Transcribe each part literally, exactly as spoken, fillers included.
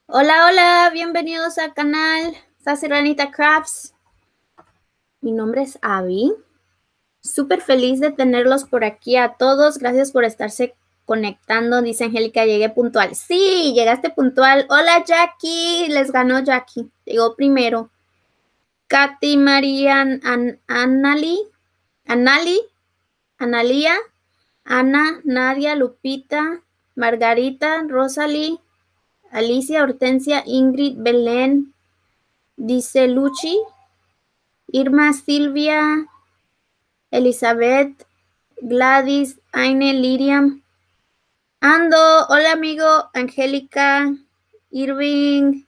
Hola, hola, bienvenidos al canal Sassy Ranita Crafts. Mi nombre es Abby. Súper feliz de tenerlos por aquí a todos. Gracias por estarse conectando. Dice Angélica, llegué puntual. Sí, llegaste puntual. Hola, Jackie. Les ganó Jackie. Llegó primero. Katy, María, An Anali, Anali, Analia, Ana, Nadia, Lupita, Margarita, Rosalie, Alicia, Hortensia, Ingrid, Belén, dice Luchi, Irma, Silvia, Elizabeth, Gladys, Aine, Liriam, Ando, hola amigo, Angélica, Irving,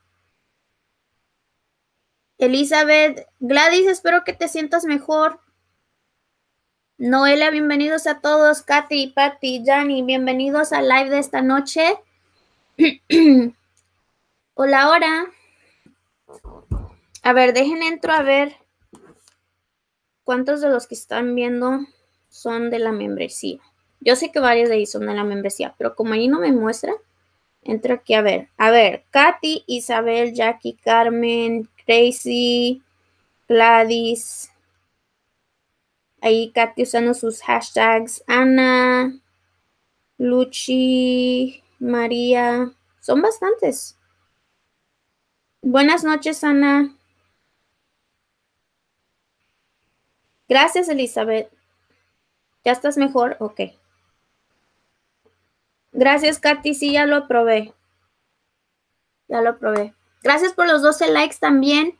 Elizabeth, Gladys, espero que te sientas mejor. Noelia, bienvenidos a todos. Katy, Patty, Jani, bienvenidos al live de esta noche. Hola, hola. A ver, dejen entro a ver cuántos de los que están viendo son de la membresía. Yo sé que varios de ahí son de la membresía, pero como ahí no me muestra, entro aquí a ver. A ver, Katy, Isabel, Jackie, Carmen, Crazy, Gladys. Ahí Katy usando sus hashtags. Ana, Luchi, María. Son bastantes. Buenas noches, Ana. Gracias, Elizabeth. ¿Ya estás mejor? Ok. Gracias, Katy. Sí, ya lo aprobé. Ya lo probé. Gracias por los doce likes también.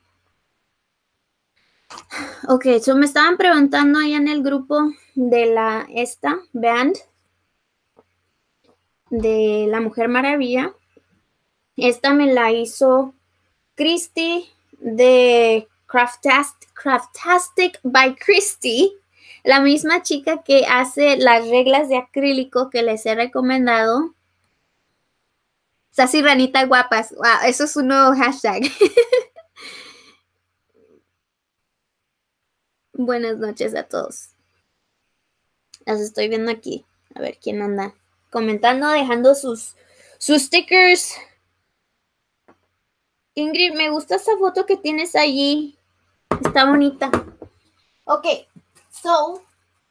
Ok, so me estaban preguntando ahí en el grupo de la esta band de la Mujer Maravilla. Esta me la hizo Christy de Craftastic, Craftastic by Christy, la misma chica que hace las reglas de acrílico que les he recomendado. Sassy Ranita Guapas. Wow, eso es un nuevo hashtag. Buenas noches a todos. Las estoy viendo aquí. A ver quién anda comentando, dejando sus, sus stickers. Ingrid, me gusta esa foto que tienes allí. Está bonita. Ok, so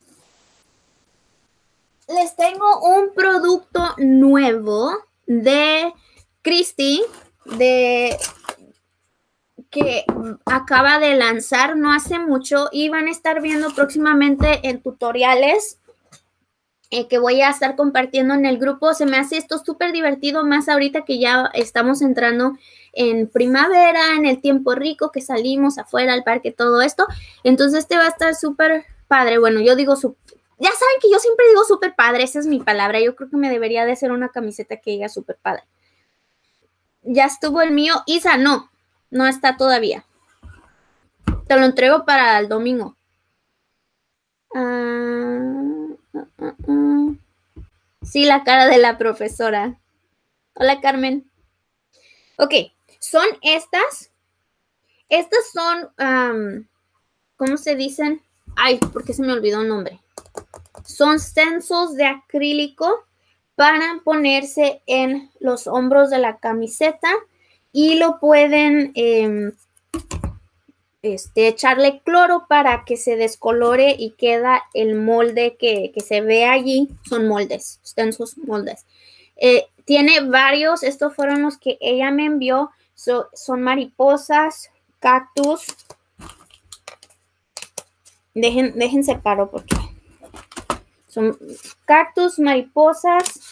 les tengo un producto nuevo de Christy, de que acaba de lanzar no hace mucho y van a estar viendo próximamente en tutoriales eh, que voy a estar compartiendo en el grupo. Se me hace esto súper divertido, más ahorita que ya estamos entrando en primavera, en el tiempo rico, que salimos afuera al parque, todo esto. Entonces este va a estar súper padre. Bueno, yo digo súper... Ya saben que yo siempre digo súper padre, esa es mi palabra. Yo creo que me debería de hacer una camiseta que diga súper padre. Ya estuvo el mío. Isa, no, no está todavía. Te lo entrego para el domingo. Uh, uh, uh, uh. Sí, la cara de la profesora. Hola, Carmen. Ok, son estas. Estas son, um, ¿cómo se dicen? Ay, ¿por qué se me olvidó el nombre? Son stencils de acrílico para ponerse en los hombros de la camiseta y lo pueden eh, este, echarle cloro para que se descolore y queda el molde que, que se ve allí. Son moldes, stencils moldes. Eh, tiene varios, estos fueron los que ella me envió. So, son mariposas, cactus. Dejen, dejen separo porque son cactus, mariposas.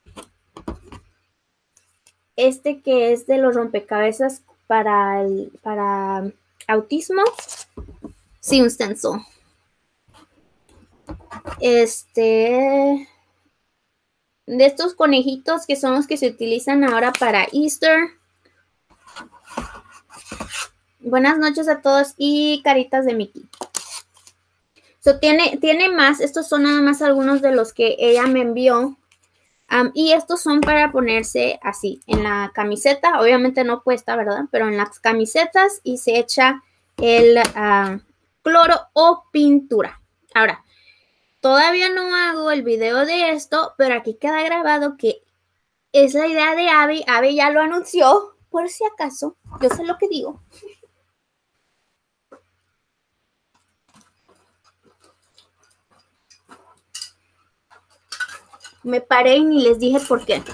Este que es de los rompecabezas para el para autismo. Sí, un stencil. Este de estos conejitos que son los que se utilizan ahora para Easter. Buenas noches a todos y caritas de Mickey. So, tiene, tiene más, estos son nada más algunos de los que ella me envió. Um, y estos son para ponerse así, en la camiseta. Obviamente no cuesta, ¿verdad? Pero en las camisetas y se echa el uh, cloro o pintura. Ahora, todavía no hago el video de esto, pero aquí queda grabado que es la idea de Abby. Abby ya lo anunció. por si acaso, yo sé lo que digo. Me paré y ni les dije por qué.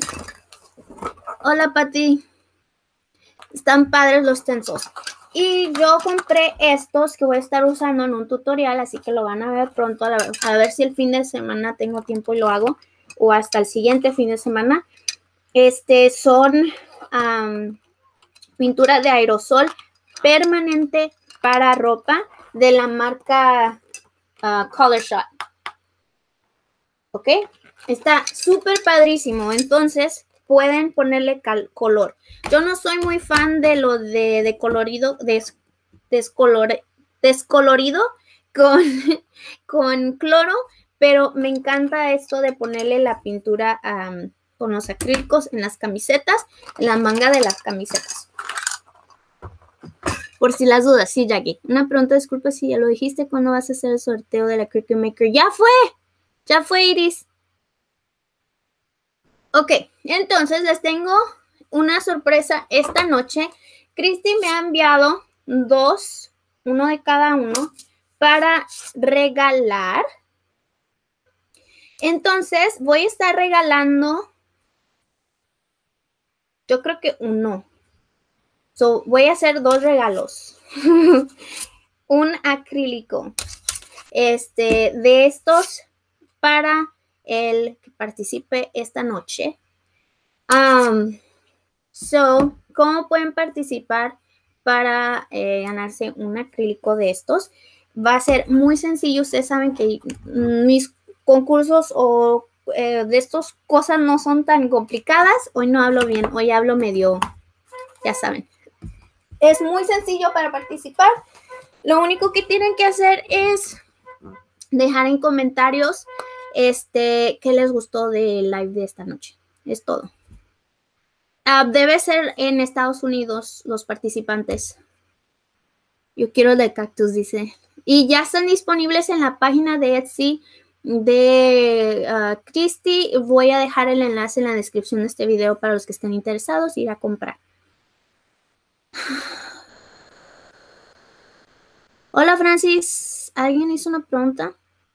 Hola, Pati. Están padres los tensos. Y yo compré estos que voy a estar usando en un tutorial, así que lo van a ver pronto. A, la, a ver si el fin de semana tengo tiempo y lo hago. O hasta el siguiente fin de semana. Este son um, pintura de aerosol permanente para ropa de la marca uh, Color Shot. ¿Ok? Está súper padrísimo. Entonces pueden ponerle color. Yo no soy muy fan de lo de, de colorido, des, descolor, descolorido con, con cloro, pero me encanta esto de ponerle la pintura um, con los acrílicos en las camisetas, en la manga de las camisetas. Por si las dudas, sí, Jackie. Una pregunta, disculpa si ya lo dijiste, ¿cuándo vas a hacer el sorteo de la Cricut Maker? ¡Ya fue! ¡Ya fue, Iris! Ok, entonces les tengo una sorpresa esta noche. Cristi me ha enviado dos, uno de cada uno, para regalar. Entonces voy a estar regalando, yo creo que uno. So, voy a hacer dos regalos. Un acrílico. Este, de estos para el que participe esta noche. Um, so, ¿cómo pueden participar para eh, ganarse un acrílico de estos? Va a ser muy sencillo. Ustedes saben que mis concursos o eh, de estas cosas no son tan complicadas. Hoy no hablo bien, hoy hablo medio, ya saben. Es muy sencillo para participar. Lo único que tienen que hacer es dejar en comentarios este, qué les gustó del live de esta noche. Es todo. Uh, debe ser en Estados Unidos los participantes. Yo quiero de cactus, dice. Y ya están disponibles en la página de Etsy de uh, Cristi. Voy a dejar el enlace en la descripción de este video para los que estén interesados ir a comprar. Hola, Francis. ¿Alguien hizo una pregunta?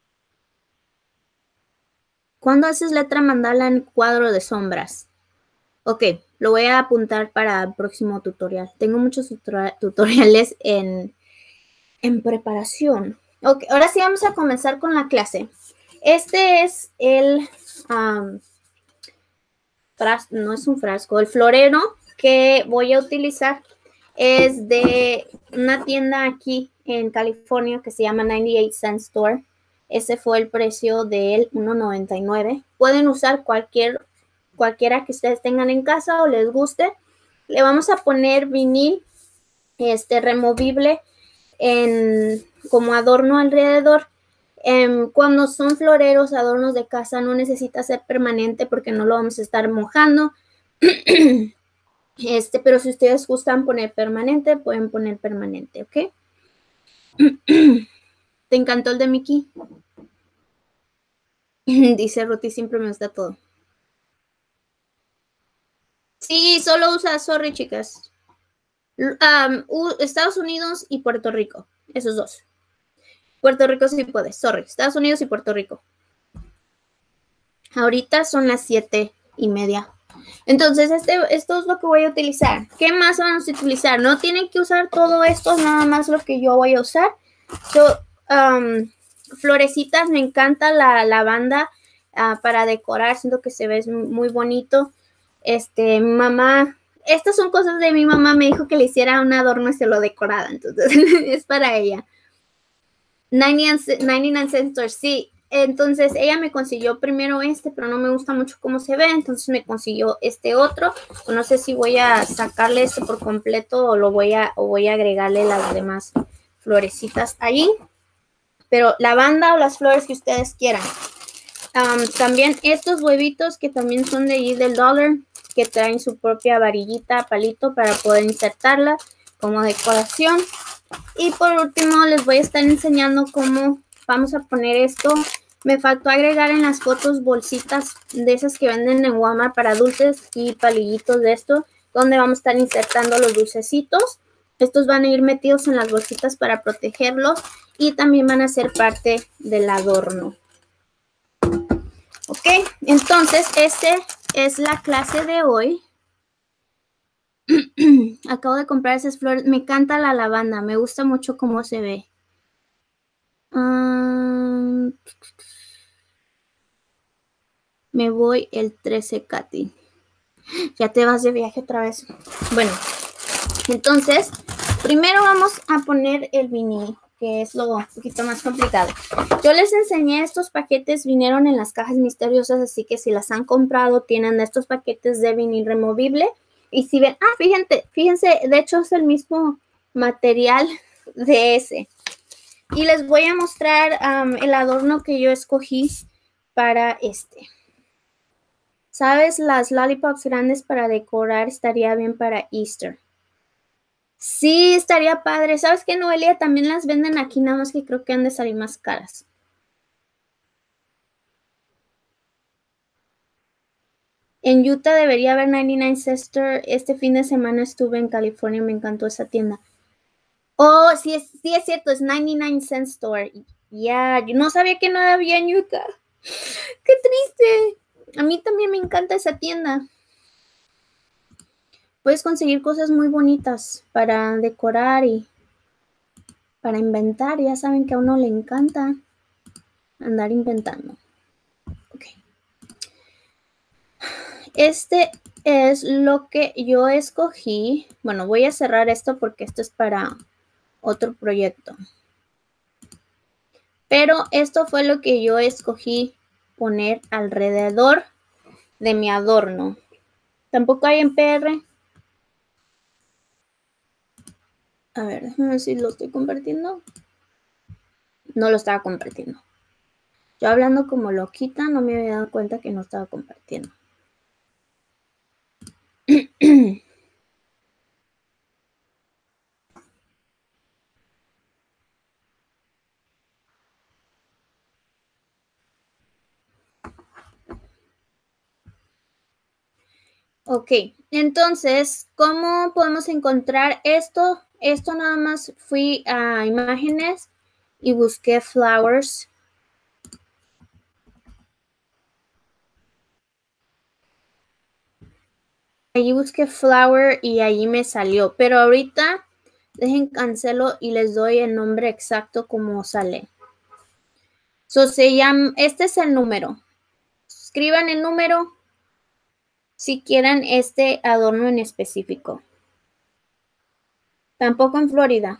¿Cuándo haces letra mandala en cuadro de sombras? Ok, lo voy a apuntar para el próximo tutorial. Tengo muchos tutor tutoriales en, en preparación. Ok, ahora sí vamos a comenzar con la clase. Este es el, um, frasco, no es un frasco, el florero que voy a utilizar. Es de una tienda aquí en California que se llama noventa y ocho Cent Store. Ese fue el precio de él, uno noventa y nueve. Pueden usar cualquier, cualquiera que ustedes tengan en casa o les guste. Le vamos a poner vinil este, removible en, como adorno alrededor. Eh, cuando son floreros, adornos de casa, no necesita ser permanente porque no lo vamos a estar mojando. Este, pero si ustedes gustan poner permanente, pueden poner permanente, ¿ok? ¿Te encantó el de Mickey? Dice Ruti, siempre me gusta todo. Sí, solo usa, sorry, chicas. Um, Estados Unidos y Puerto Rico, esos dos. Puerto Rico sí puede, sorry. Estados Unidos y Puerto Rico. Ahorita son las siete y media. Entonces, este, esto es lo que voy a utilizar. ¿Qué más vamos a utilizar? No tienen que usar todo esto, nada más lo que yo voy a usar. So, um, florecitas, me encanta la lavanda uh, para decorar. Siento que se ve muy bonito. Este, mi mamá, estas son cosas de mi mamá. Me dijo que le hiciera un adorno y se lo decorara. Entonces, es para ella. noventa y nueve Cent Store, sí. Entonces ella me consiguió primero este, pero no me gusta mucho cómo se ve, entonces me consiguió este otro. No sé si voy a sacarle este por completo o lo voy a o voy a agregarle las demás florecitas ahí. Pero la banda o las flores que ustedes quieran. Um, también estos huevitos que también son de allí del Dollar, que traen su propia varillita, palito para poder insertarla como decoración. Y por último les voy a estar enseñando cómo vamos a poner esto. Me faltó agregar en las fotos bolsitas de esas que venden en Walmart para adultos y palillitos de esto donde vamos a estar insertando los dulcecitos. Estos van a ir metidos en las bolsitas para protegerlos y también van a ser parte del adorno. Ok, entonces esta es la clase de hoy. Acabo de comprar esas flores. Me encanta la lavanda, me gusta mucho cómo se ve. Um, me voy el trece, Katy. Ya te vas de viaje otra vez. Bueno, entonces, primero vamos a poner el vinil, que es lo un poquito más complicado. Yo les enseñé estos paquetes, vinieron en las cajas misteriosas, así que si las han comprado, tienen estos paquetes de vinil removible. Y si ven, ah, fíjense, fíjense, de hecho es el mismo material de ese. Y les voy a mostrar um, el adorno que yo escogí para este. ¿Sabes? Las lollipops grandes para decorar estaría bien para Easter. Sí, estaría padre. ¿Sabes qué, Noelia? También las venden aquí, nada más que creo que han de salir más caras. En Utah debería haber noventa y nueve Cent Store. Este fin de semana estuve en California, me encantó esa tienda. Oh, sí es, sí es cierto, es noventa y nueve Cent Store. Ya, yeah, yo no sabía que no había en Utah. ¡Qué triste! A mí también me encanta esa tienda. Puedes conseguir cosas muy bonitas para decorar y para inventar. Ya saben que a uno le encanta andar inventando. Ok. Este es lo que yo escogí. Bueno, voy a cerrar esto porque esto es para otro proyecto. Pero esto fue lo que yo escogí poner alrededor de mi adorno. Tampoco hay en P R. A ver, déjame ver si lo estoy compartiendo. No lo estaba compartiendo. Yo hablando como loquita, no me había dado cuenta que no estaba compartiendo. Ok, entonces, ¿cómo podemos encontrar esto? Esto nada más fui a imágenes y busqué flowers. Allí busqué flower y allí me salió. Pero ahorita, dejen cancelo y les doy el nombre exacto como sale. So, se llama, este es el número. Escriban el número si quieren este adorno en específico. Tampoco en Florida.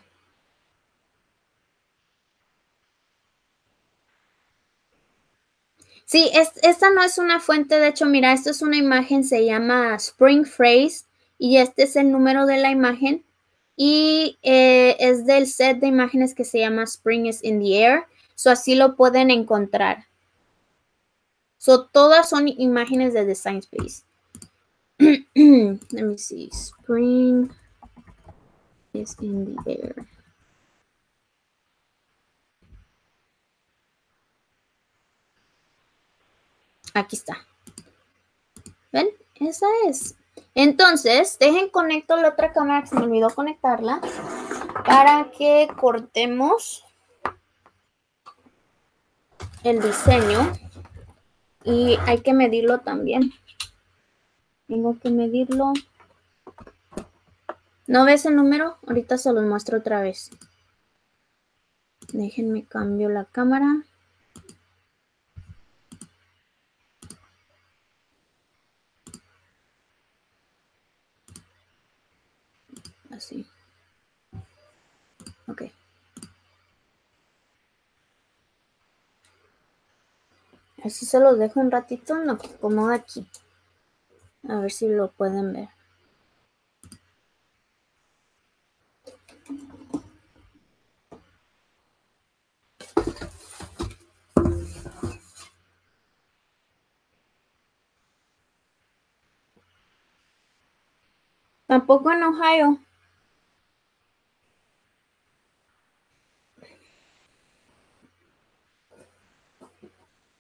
Sí, es, esta no es una fuente, de hecho, mira, esto es una imagen, se llama Spring Phrase y este es el número de la imagen y eh, es del set de imágenes que se llama Spring is in the Air, so así lo pueden encontrar. So todas son imágenes de Design Space. Let me see, Spring is in the air. Aquí está. ¿Ven? Esa es. Entonces, dejen conecto la otra cámara que se me olvidó conectarla para que cortemos el diseño y hay que medirlo también. Tengo que medirlo. ¿No ves el número? Ahorita se los muestro otra vez. Déjenme cambio la cámara. Así. Ok. Así se los dejo un ratito. No, como aquí. A ver si lo pueden ver. Tampoco en Ohio.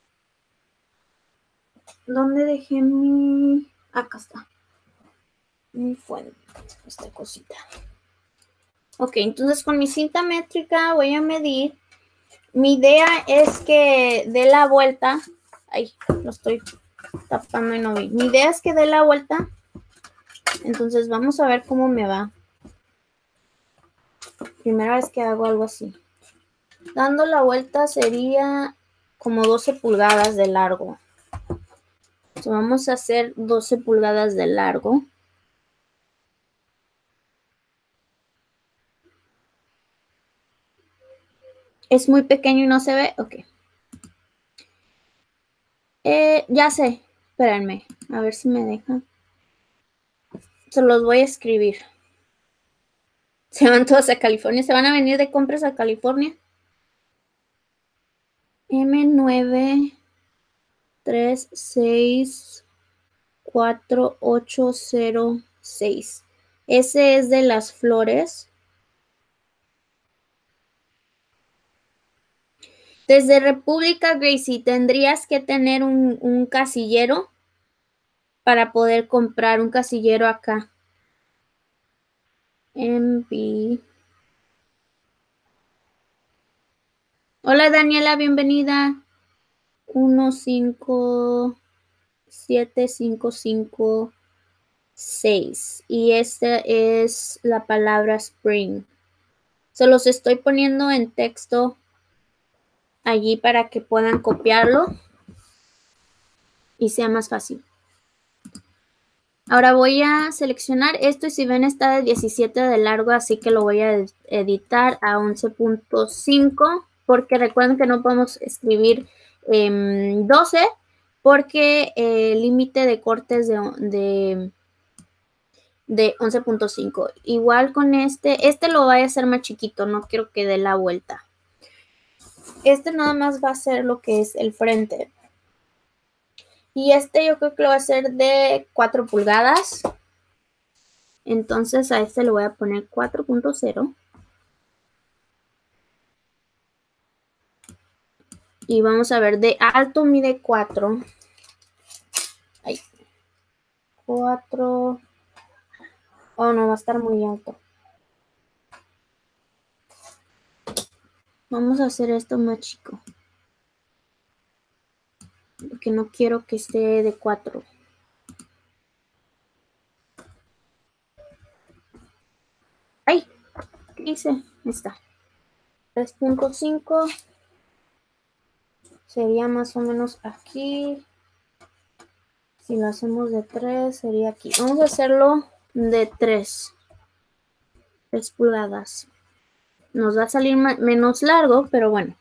¿Dónde dejé mi...? Acá está. Mi fuente, esta cosita. Ok, entonces con mi cinta métrica voy a medir. Mi idea es que dé la vuelta. Ay, lo estoy tapando y no vi. Mi idea es que dé la vuelta. Entonces vamos a ver cómo me va. Primera vez que hago algo así. Dando la vuelta sería como doce pulgadas de largo. Entonces vamos a hacer doce pulgadas de largo. Es muy pequeño y no se ve. Ok. Eh, ya sé. Espérenme. A ver si me deja. Se los voy a escribir. Se van todos a California. Se van a venir de compras a California. M nueve tres seis cuatro ocho cero seis. Ese es de las flores. Desde República, Gracie, tendrías que tener un, un casillero para poder comprar un casillero acá. M B. Hola Daniela, bienvenida. uno cinco siete cinco cinco seis. Y esta es la palabra spring. Se los estoy poniendo en texto allí para que puedan copiarlo y sea más fácil. Ahora voy a seleccionar esto y si ven está de diecisiete de largo, así que lo voy a editar a once punto cinco porque recuerden que no podemos escribir eh, doce porque eh, el límite de cortes de, de, de once punto cinco. Igual con este, este lo voy a hacer más chiquito, no quiero que dé la vuelta. Este nada más va a ser lo que es el frente. Y este yo creo que lo va a hacer de cuatro pulgadas. Entonces a este le voy a poner cuatro punto cero. Y vamos a ver, de alto mide cuatro. Ahí. cuatro. Oh, no, va a estar muy alto. Vamos a hacer esto más chico. Porque no quiero que esté de cuatro. ¡Ay! ¿Qué hice? Ahí está. tres punto cinco. Sería más o menos aquí. Si lo hacemos de tres, sería aquí. Vamos a hacerlo de tres. tres pulgadas. Nos va a salir menos largo, pero bueno.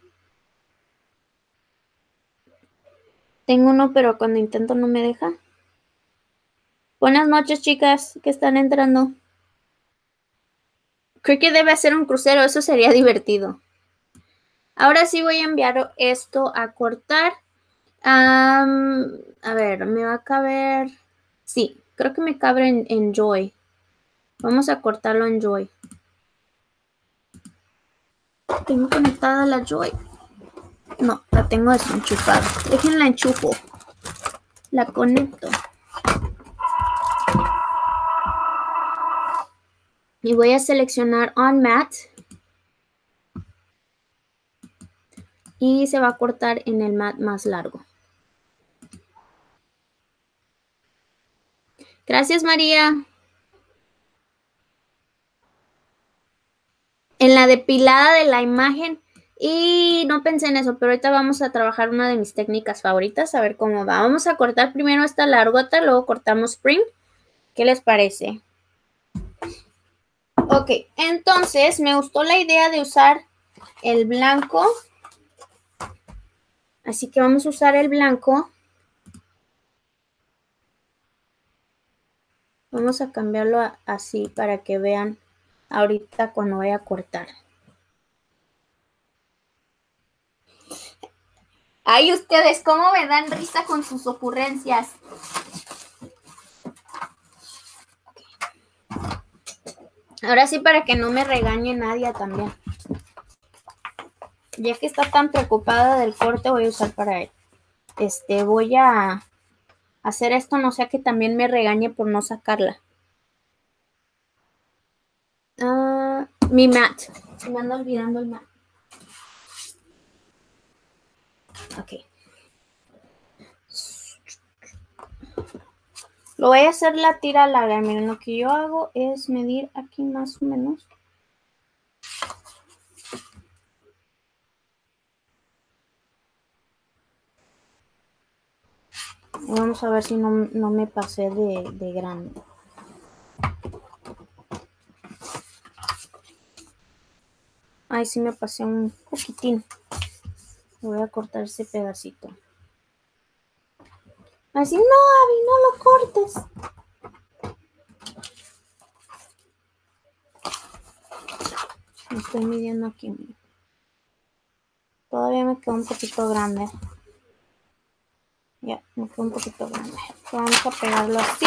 Tengo uno, pero cuando intento no me deja. Buenas noches, chicas, que están entrando. Creo que debe hacer un crucero, eso sería divertido. Ahora sí voy a enviar esto a cortar. Um, a ver, me va a caber... Sí, creo que me cabe en, en Joy. Vamos a cortarlo en Joy. ¿Tengo conectada la Joy? No, la tengo desenchufada. Déjenla enchufo. La conecto. Y voy a seleccionar On Mat. Y se va a cortar en el mat más largo. Gracias, María. En la depilada de la imagen. Y no pensé en eso, pero ahorita vamos a trabajar una de mis técnicas favoritas. A ver cómo va. Vamos a cortar primero esta largota, luego cortamos spring. ¿Qué les parece? Ok, entonces me gustó la idea de usar el blanco. Así que vamos a usar el blanco. Vamos a cambiarlo a, así para que vean ahorita cuando vaya a cortar. Ay, ustedes, ¿cómo me dan risa con sus ocurrencias? Okay. Ahora sí, para que no me regañe nadie también. Ya que está tan preocupada del corte, voy a usar para él. Este, voy a hacer esto, no sea que también me regañe por no sacarla. mi mat. Se me anda olvidando el mat. Ok. Lo voy a hacer la tira larga. Miren, lo que yo hago es medir aquí más o menos. Vamos a ver si no, no me pasé de, de grande. Ay, sí me pasé un poquitín. Voy a cortar ese pedacito. Así, no, Abby, no lo cortes. Me estoy midiendo aquí. Mira. Todavía me queda un poquito grande. Ya, me queda un poquito grande. Vamos a pegarlo así.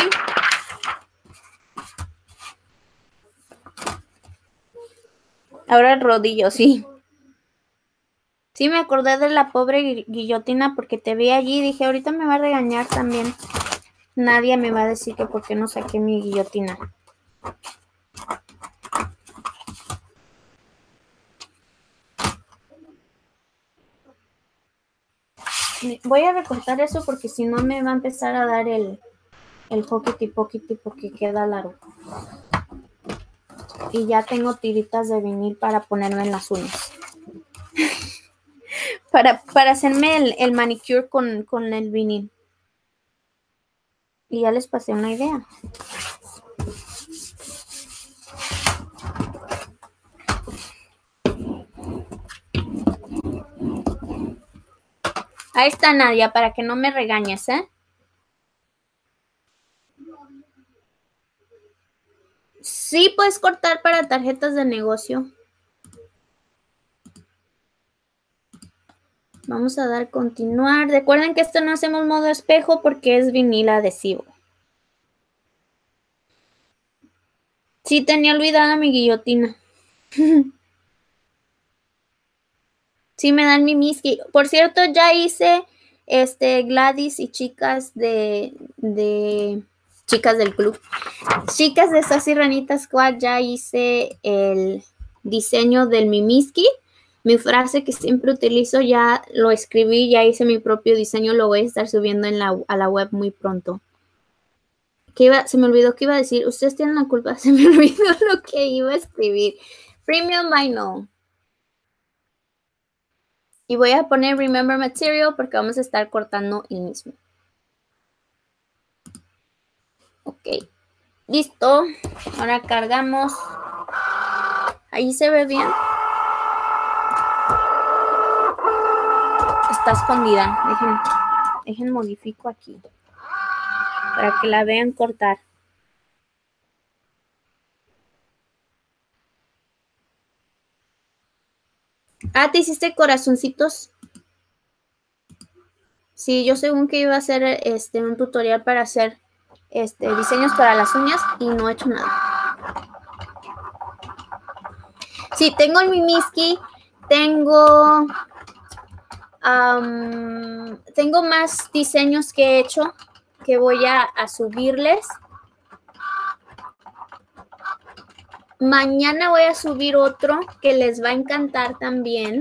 Ahora el rodillo, sí. Sí, me acordé de la pobre guillotina porque te vi allí y dije, ahorita me va a regañar también. Nadie me va a decir que por qué no saqué mi guillotina. Voy a recortar eso porque si no me va a empezar a dar el, el hockey pockety porque queda largo. Y ya tengo tiritas de vinil para ponerme en las uñas. para, para hacerme el, el manicure con, con el vinil. Y ya les pasé una idea. Ahí está, Nadia, para que no me regañes, ¿eh? Sí, puedes cortar para tarjetas de negocio. Vamos a dar continuar. Recuerden que esto no hacemos modo espejo porque es vinil adhesivo. Sí, tenía olvidada mi guillotina. Sí, me dan mi miski. Por cierto, ya hice este Gladys y chicas de, de chicas del club. Chicas de Sassy Ranita Squad, ya hice el diseño del Mimiski. Mi frase que siempre utilizo ya lo escribí, ya hice mi propio diseño, lo voy a estar subiendo en la, a la web muy pronto. ¿Qué iba? Se me olvidó que iba a decir. Ustedes tienen la culpa, se me olvidó lo que iba a escribir. Premium Vinyl. Y voy a poner Remember Material porque vamos a estar cortando el mismo. Ok. Listo. Ahora cargamos. Ahí se ve bien. Está escondida. Dejen, dejen modifico aquí. Para que la vean cortar. Ah, ¿te hiciste corazoncitos? Sí, yo según que iba a hacer este, un tutorial para hacer este, diseños para las uñas y no he hecho nada. Sí, tengo el Mimiski, tengo, um, tengo más diseños que he hecho que voy a, a subirles. Mañana voy a subir otro que les va a encantar también.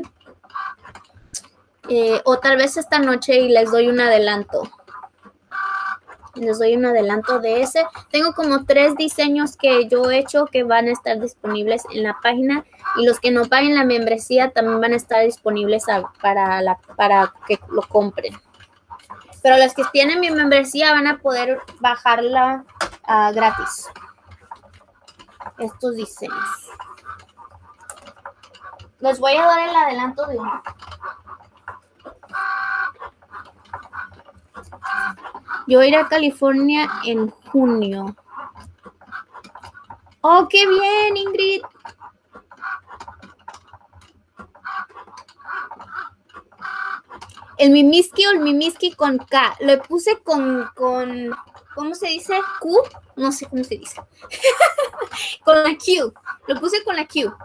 Eh, o tal vez esta noche y les doy un adelanto. Les doy un adelanto de ese. Tengo como tres diseños que yo he hecho que van a estar disponibles en la página. Y los que no paguen la membresía también van a estar disponibles a, para, la, para que lo compren. Pero los que tienen mi membresía van a poder bajarla uh, gratis. Estos diseños. Les voy a dar el adelanto de uno. Yo iré a California en junio. ¡Oh, qué bien, Ingrid! El Mimiski o el Mimiski con K. Lo puse con, con, ¿cómo se dice? Q. No sé cómo se dice. Con la Q. Lo puse con la Q.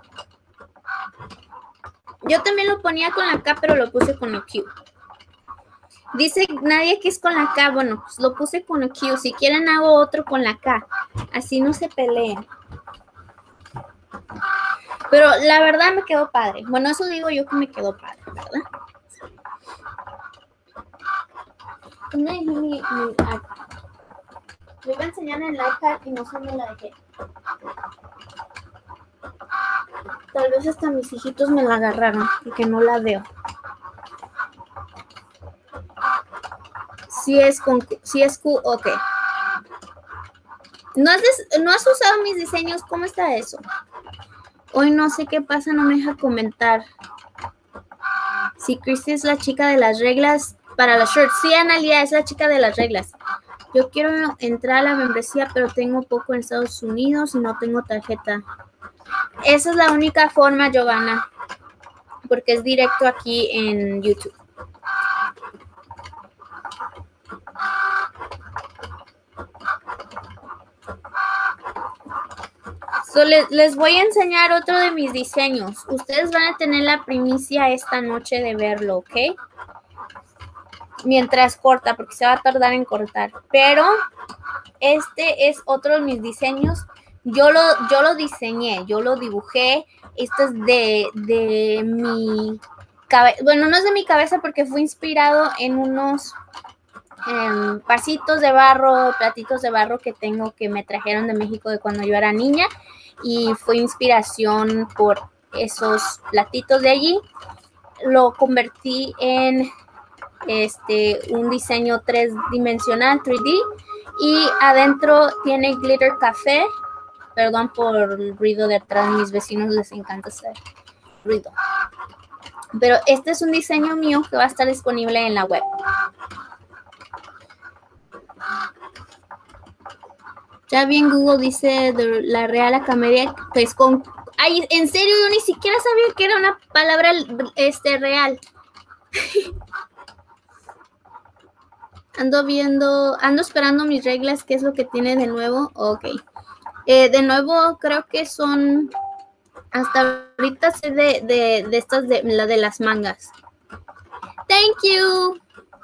Yo también lo ponía con la K, pero lo puse con la Q. Dice nadie que es con la K. Bueno, pues lo puse con la Q. Si quieren hago otro con la K. Así no se peleen. Pero la verdad me quedó padre. Bueno, eso digo yo que me quedó padre, ¿verdad? ¿Dónde dejé mi, mi iPad? Le iba a enseñar en el iPad y no sé dónde la dejé. Tal vez hasta mis hijitos me la agarraron porque no la veo. Si es con, si es Q, ok. ¿No has, des, ¿No has usado mis diseños? ¿Cómo está eso? Hoy no sé qué pasa, no me deja comentar. Si Christy es la chica de las reglas para los shirts. Sí, Analia es la chica de las reglas. Yo quiero entrar a la membresía, pero tengo poco en Estados Unidos y no tengo tarjeta. Esa es la única forma, Giovanna, porque es directo aquí en YouTube. So, les, les voy a enseñar otro de mis diseños. Ustedes van a tener la primicia esta noche de verlo, ¿ok? Mientras corta, porque se va a tardar en cortar. Pero este es otro de mis diseños. Yo lo, yo lo diseñé, yo lo dibujé. Esto es de, de mi cabeza. Bueno, no es de mi cabeza porque fue inspirado en unos eh, pasitos de barro, platitos de barro que tengo que me trajeron de México de cuando yo era niña. Y fue inspiración por esos platitos de allí. Lo convertí en este un diseño tres dimensional, tres D, y adentro tiene glitter café. Perdón por el ruido de atrás, mis vecinos les encanta hacer ruido. Pero este es un diseño mío que va a estar disponible en la web. Ya bien, Google dice de la Real Academia, pues con... Ay, en serio, yo ni siquiera sabía que era una palabra este, real. Ando viendo, ando esperando mis reglas, qué es lo que tiene de nuevo. Ok. Eh, de nuevo, creo que son, hasta ahorita sé de, de, de estas, de la de las mangas. Thank you.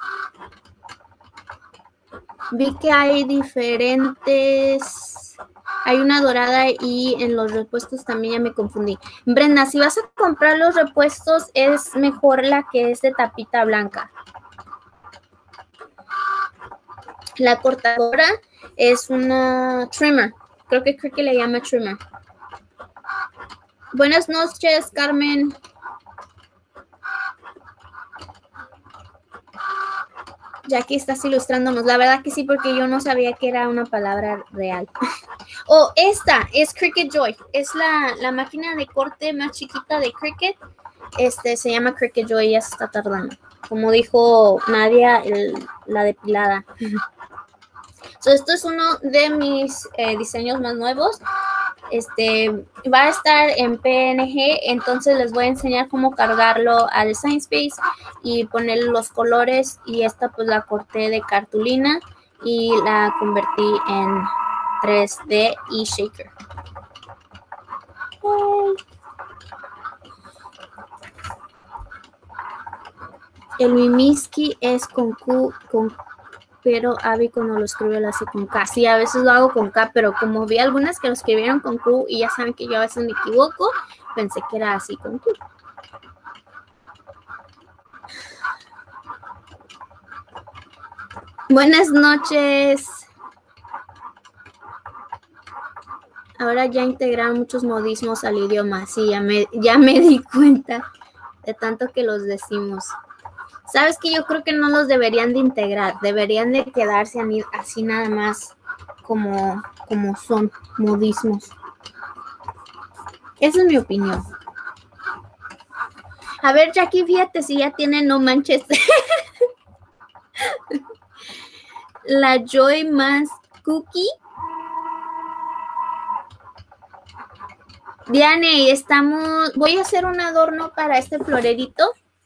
Vi que hay diferentes, hay una dorada y en los repuestos también ya me confundí. Brenda, si vas a comprar los repuestos, es mejor la que es de tapita blanca. La cortadora es una trimmer. Creo que creo que le llama trimmer. Buenas noches, Carmen. Jackie, estás ilustrándonos. La verdad que sí, porque yo no sabía que era una palabra real. Oh, esta es Cricut Joy. Es la, la máquina de corte más chiquita de Cricut. Este se llama Cricut Joy, ya se está tardando. Como dijo Nadia, el, la depilada. So, esto es uno de mis eh, diseños más nuevos. Este va a estar en P N G, entonces les voy a enseñar cómo cargarlo al Sciencebase y poner los colores. Y esta pues la corté de cartulina y la convertí en tres D y shaker. El Mimiski es con Q, con pero Abby cuando lo escribe lo hace con K. Sí, a veces lo hago con K, pero como vi algunas que lo escribieron con Q y ya saben que yo a veces me equivoco, pensé que era así con Q. Buenas noches. Ahora ya integraron muchos modismos al idioma. Sí, ya me, ya me di cuenta de tanto que los decimos. ¿Sabes qué? Yo creo que no los deberían de integrar. Deberían de quedarse así nada más como, como son modismos. Esa es mi opinión. A ver, Jackie, fíjate si ya tiene No Manches. La Joy más Cookie. Diane, estamos... Voy a hacer un adorno para este florerito.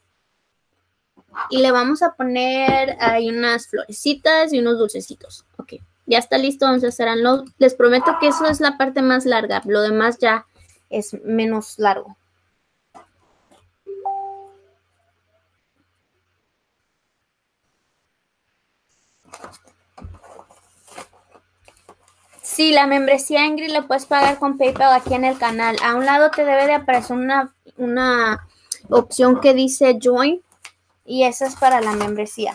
Y le vamos a poner ahí unas florecitas y unos dulcecitos. Ok, ya está listo. Vamos a hacer unload. Les prometo que eso es la parte más larga. Lo demás ya es menos largo. Sí, la membresía Ingrid la puedes pagar con PayPal aquí en el canal. A un lado te debe de aparecer una, una opción que dice Join y esa es para la membresía.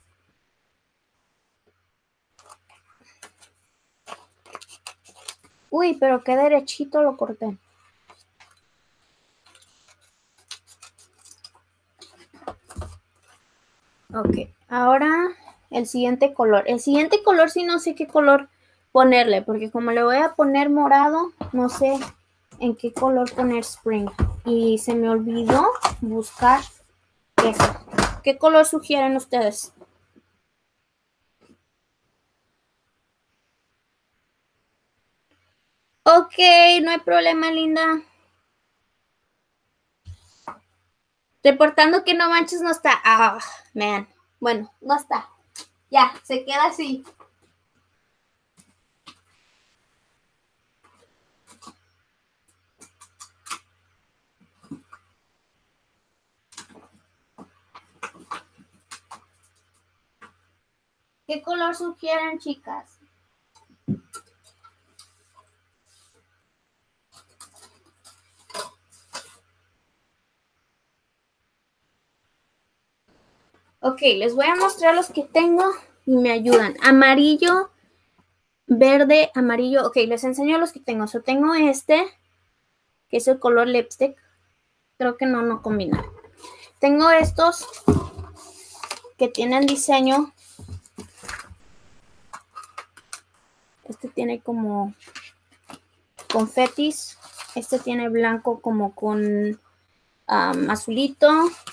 Uy, pero qué derechito lo corté. Ok, ahora el siguiente color. El siguiente color sí no sé qué color ponerle, porque como le voy a poner morado, no sé en qué color poner Spring. Y se me olvidó buscar eso. ¿Qué color sugieren ustedes? Ok, no hay problema, linda. Reportando que no manches no está. Ah, man. Bueno, no está. Ya, se queda así. ¿Qué color sugieren, chicas? Ok, les voy a mostrar los que tengo y me ayudan. Amarillo, verde, amarillo. Ok, les enseño los que tengo. Yo tengo este, que es el color lipstick. Creo que no, no combina. Tengo estos que tienen diseño. Este tiene como confetis. Este tiene blanco como con um, azulito.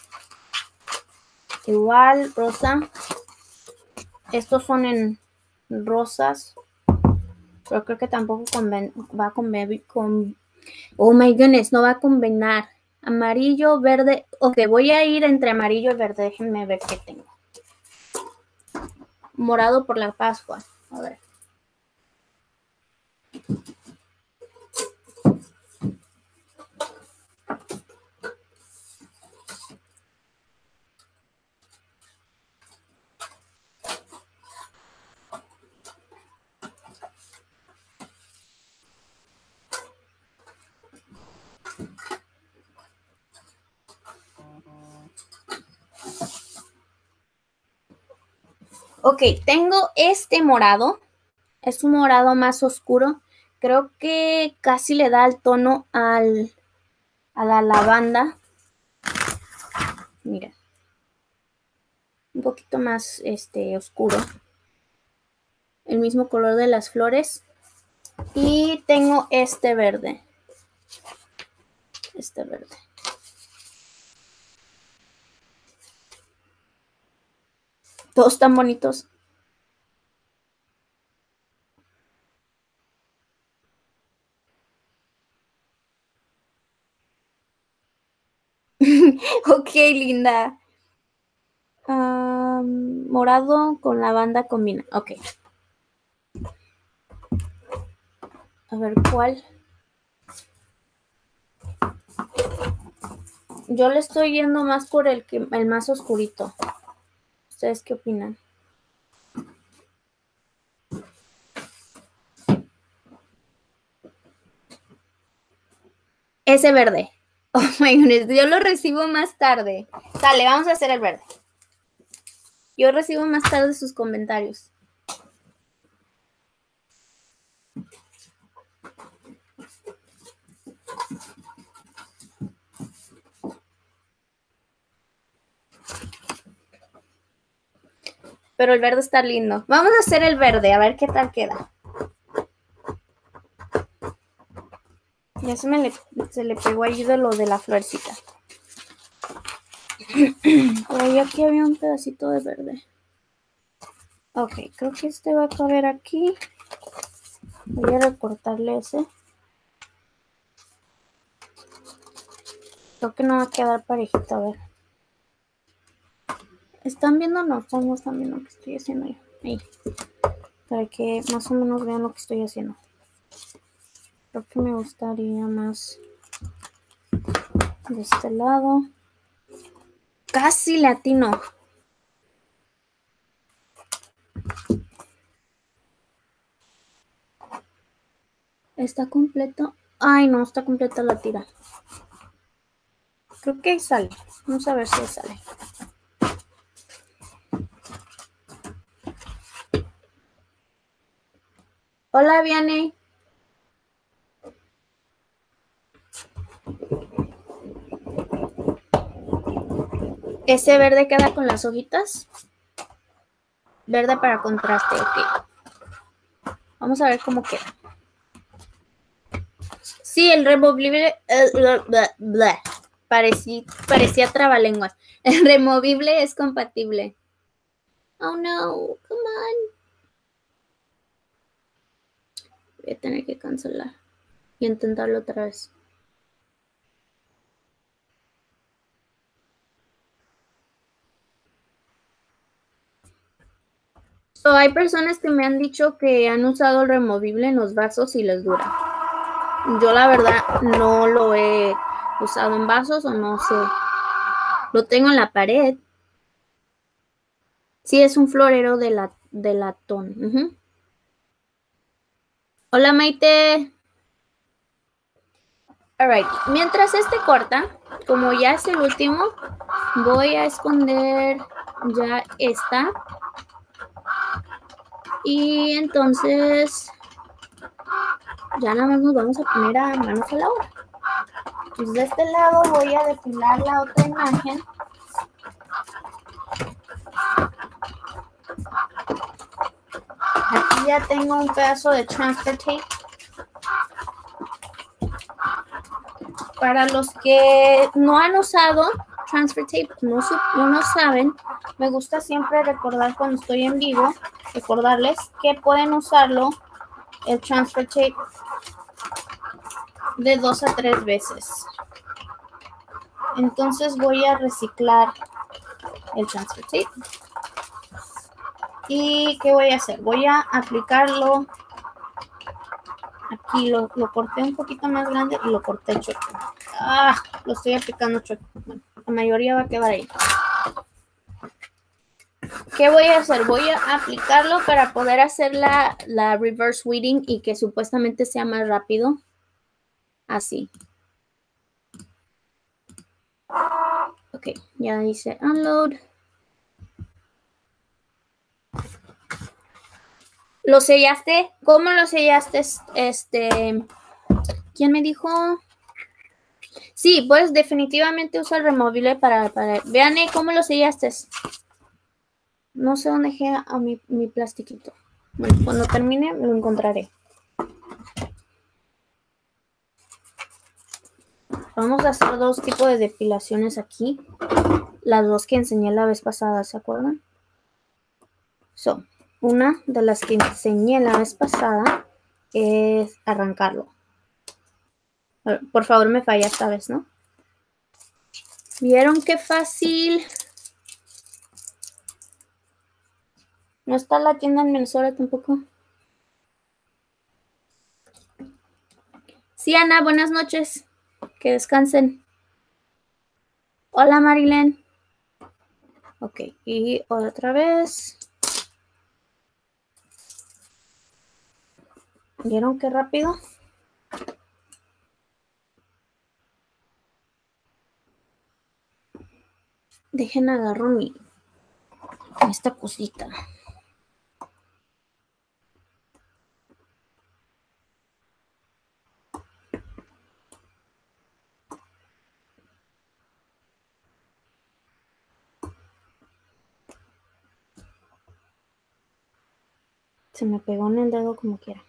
Igual, rosa. Estos son en rosas. Pero creo que tampoco conven, va a convenir con... Oh my goodness, no va a combinar. Amarillo, verde. Ok, voy a ir entre amarillo y verde. Déjenme ver qué tengo. Morado por la Pascua. A ver. Ok, tengo este morado. Es un morado más oscuro. Creo que casi le da el tono al, a la lavanda. Mira. Un poquito más este, oscuro. El mismo color de las flores. Y tengo este verde. Este verde. Todos tan bonitos. Ok, linda. Um, morado con lavanda combina. Ok. A ver cuál. Yo le estoy yendo más por el, que, el más oscurito. ¿Ustedes qué opinan? Ese verde. Oh my goodness, yo lo recibo más tarde. Dale, vamos a hacer el verde. Yo recibo más tarde sus comentarios. Pero el verde está lindo. Vamos a hacer el verde, a ver qué tal queda. Ya se me le, se le pegó ahí de lo de la florcita. Por ahí aquí había un pedacito de verde. Ok, creo que este va a caber aquí. Voy a recortarle ese. Creo que no va a quedar parejito, a ver. ¿Están viendo? No, no están viendo lo que estoy haciendo yo. Ahí. Para que más o menos vean lo que estoy haciendo. Creo que me gustaría más de este lado. Casi latino. ¿Está completo? Ay, no, está completa la tira. Creo que ahí sale. Vamos a ver si ahí sale. Hola, Vianney. ¿Ese verde queda con las hojitas? Verde para contraste, ok. Vamos a ver cómo queda. Sí, el removible... Uh, blah, blah, blah. Parecía, parecía trabalenguas. El removible es compatible. Oh, no. Come on. Voy a tener que cancelar y intentarlo otra vez. So, hay personas que me han dicho que han usado el removible en los vasos y les dura. Yo la verdad no lo he usado en vasos o no sé. Lo tengo en la pared. Sí, es un florero de, la, de latón. Uh-huh. Hola, Maite. Alright, mientras este corta, como ya es el último, voy a esconder ya esta. Y entonces ya nada más nos vamos a poner a manos a la obra. Pues de este lado voy a depilar la otra imagen. Aquí ya tengo un pedazo de transfer tape. Para los que no han usado transfer tape, no, no saben, me gusta siempre recordar cuando estoy en vivo, recordarles que pueden usarlo, el transfer tape, de dos a tres veces. Entonces voy a reciclar el transfer tape. ¿Y qué voy a hacer? Voy a aplicarlo. Aquí lo, lo corté un poquito más grande y lo corté chueco. Ah, lo estoy aplicando chueco. Bueno, la mayoría va a quedar ahí. ¿Qué voy a hacer? Voy a aplicarlo para poder hacer la, la reverse weeding y que supuestamente sea más rápido. Así. Ok, ya dice unload. ¿Lo sellaste? ¿Cómo lo sellaste? Este, ¿quién me dijo? Sí, pues definitivamente usa el removible para, para... Vean, ¿eh? ¿Cómo lo sellaste? No sé dónde dejé a mi, mi plastiquito. Bueno, cuando termine lo encontraré. Vamos a hacer dos tipos de depilaciones aquí. Las dos que enseñé la vez pasada, ¿se acuerdan? So, una de las que enseñé la vez pasada es arrancarlo. Por favor, me falla esta vez, ¿no? ¿Vieron qué fácil? ¿No está la tienda en Minnesota tampoco? Sí, Ana, buenas noches. Que descansen. Hola, Marilyn. Ok, y otra vez. ¿Vieron qué rápido? Dejen agarro mi esta cosita. Se me pegó en el dedo como quiera.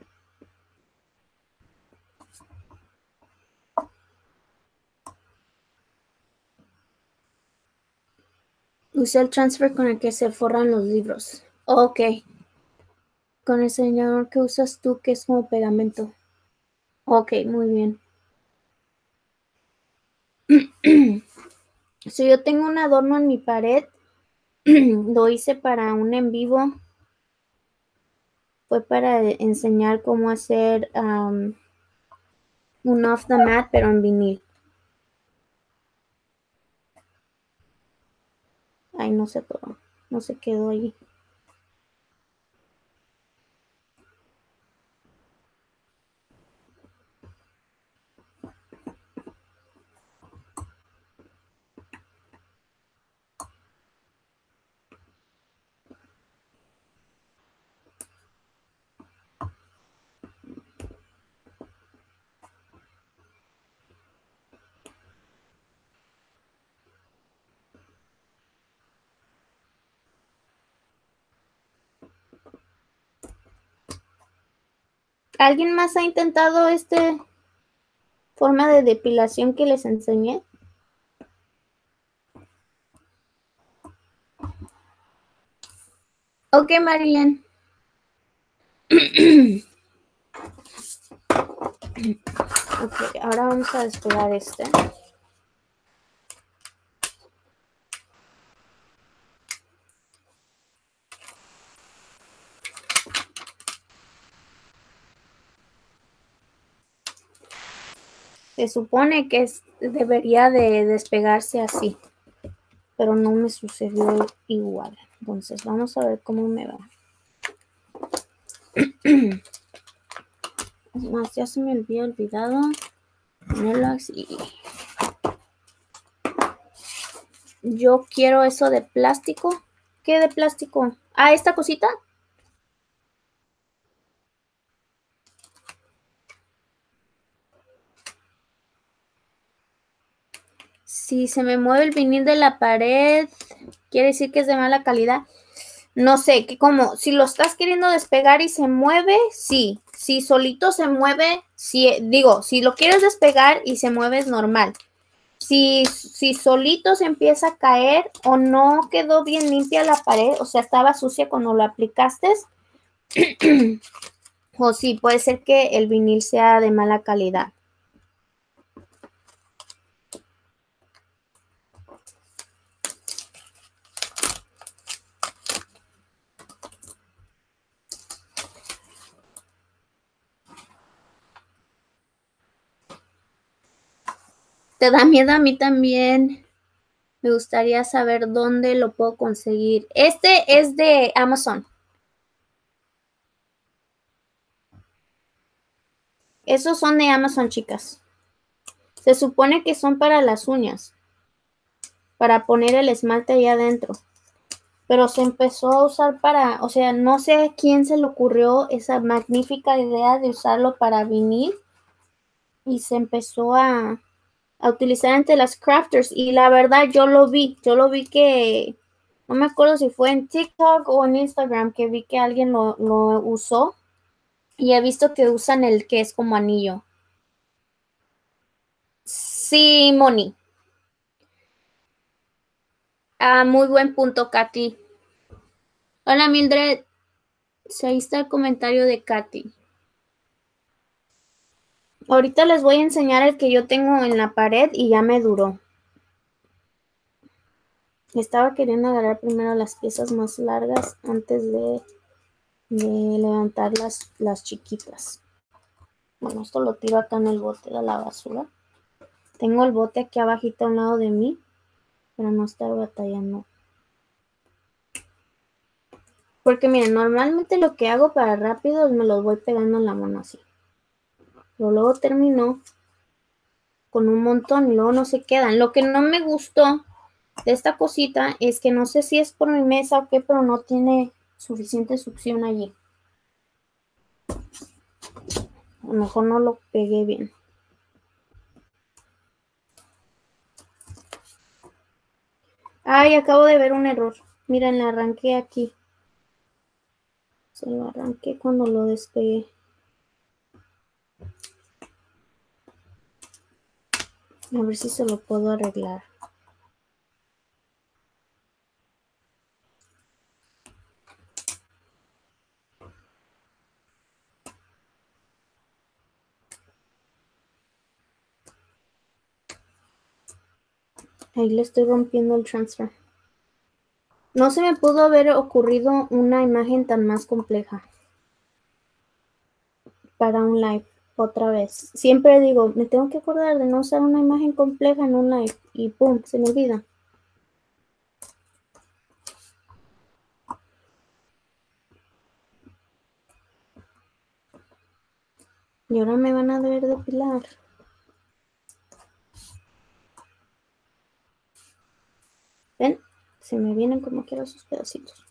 Usé el transfer con el que se forran los libros. Ok. Con el sellador que usas tú, que es como pegamento. Ok, muy bien. Si yo tengo un adorno en mi pared, lo hice para un en vivo. Fue para enseñar cómo hacer um, un off the mat, pero en vinil. Ay, no se pudo. No se quedó allí. ¿Alguien más ha intentado esta forma de depilación que les enseñé? Ok, Marilyn. Ok, ahora vamos a despegar este. Se supone que es, debería de despegarse así, pero no me sucedió igual. Entonces vamos a ver cómo me va. Es más, ya se me había olvidado ponerlo así. Yo quiero eso de plástico. ¿Qué de plástico? Ah, esta cosita. Si se me mueve el vinil de la pared, quiere decir que es de mala calidad. No sé, que como, si lo estás queriendo despegar y se mueve, sí. Si solito se mueve, sí, digo, si lo quieres despegar y se mueve es normal. Si, si solito se empieza a caer o no quedó bien limpia la pared, o sea, estaba sucia cuando lo aplicaste, o sí, puede ser que el vinil sea de mala calidad. ¿Te da miedo? A mí también. Me gustaría saber dónde lo puedo conseguir. Este es de Amazon. Esos son de Amazon, chicas. Se supone que son para las uñas. Para poner el esmalte ahí adentro. Pero se empezó a usar para, o sea, no sé a quién se le ocurrió esa magnífica idea de usarlo para vinil. Y se empezó a, a utilizar entre las crafters. Y la verdad yo lo vi. Yo lo vi que, no me acuerdo si fue en TikTok o en Instagram, que vi que alguien lo, lo usó. Y he visto que usan el que es como anillo. Sí, Moni. Ah, muy buen punto, Katy. Hola, Mildred. Sí, ahí está el comentario de Katy. Ahorita les voy a enseñar el que yo tengo en la pared y ya me duró. Estaba queriendo agarrar primero las piezas más largas antes de, de levantar las, las chiquitas. Bueno, esto lo tiro acá en el bote de la basura. Tengo el bote aquí abajito a un lado de mí, para no estar batallando. Porque miren, normalmente lo que hago para rápido es me los voy pegando en la mano así. Pero luego termino con un montón y luego no se quedan. Lo que no me gustó de esta cosita es que no sé si es por mi mesa o qué, pero no tiene suficiente succión allí. A lo mejor no lo pegué bien. Ay, acabo de ver un error. Miren, le arranqué aquí. Se lo arranqué cuando lo despegué. A ver si se lo puedo arreglar. Ahí le estoy rompiendo el transfer. No se me pudo haber ocurrido una imagen tan más compleja para un live otra vez. Siempre digo, me tengo que acordar de no usar una imagen compleja en un live y pum, se me olvida. Y ahora me van a deber depilar. ¿Ven? Se me vienen como quiero sus pedacitos.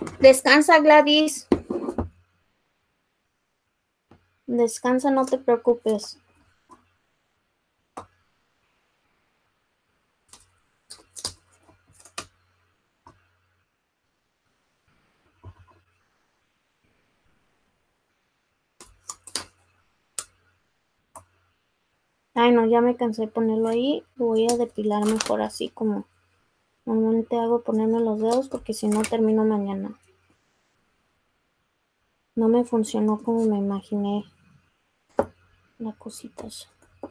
Descansa, Gladys. Descansa, no te preocupes. Ay, no, ya me cansé de ponerlo ahí. Lo voy a depilar mejor así como normalmente hago, ponerme los dedos, porque si no termino mañana. No me funcionó como me imaginé la cosita esa.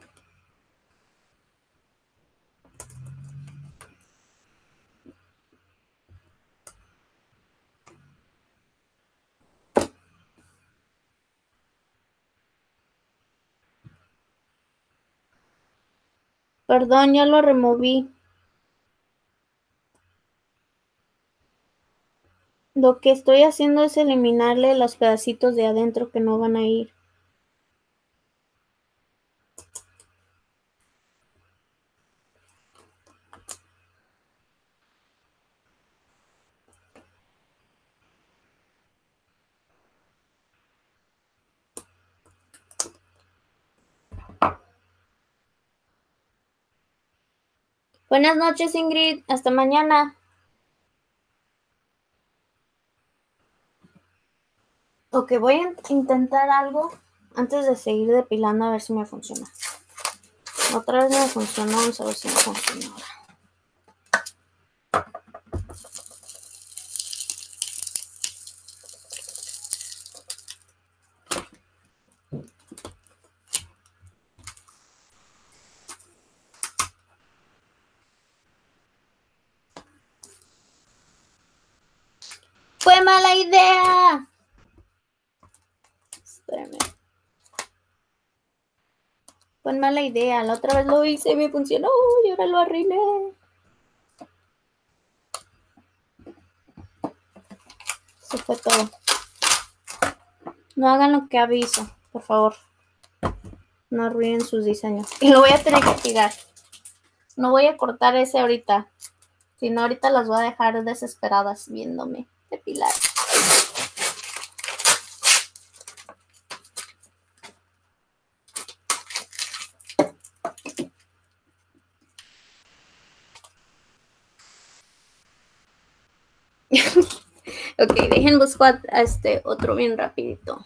Perdón, ya lo removí. Lo que estoy haciendo es eliminarle los pedacitos de adentro que no van a ir. Buenas noches, Ingrid. Hasta mañana. Ok, voy a intentar algo antes de seguir depilando a ver si me funciona. Otra vez me funcionó, vamos a ver si me funciona ahora. ¡Fue mala idea! Espérame. Fue mala idea. La otra vez lo hice y me funcionó y ahora lo arruiné. Eso fue todo. No hagan lo que aviso, por favor. No arruinen sus diseños. Y lo voy a tener que tirar. No voy a cortar ese ahorita. Si no, ahorita las voy a dejar desesperadas viéndome depilar. Ok, dejen buscar a este otro bien rapidito.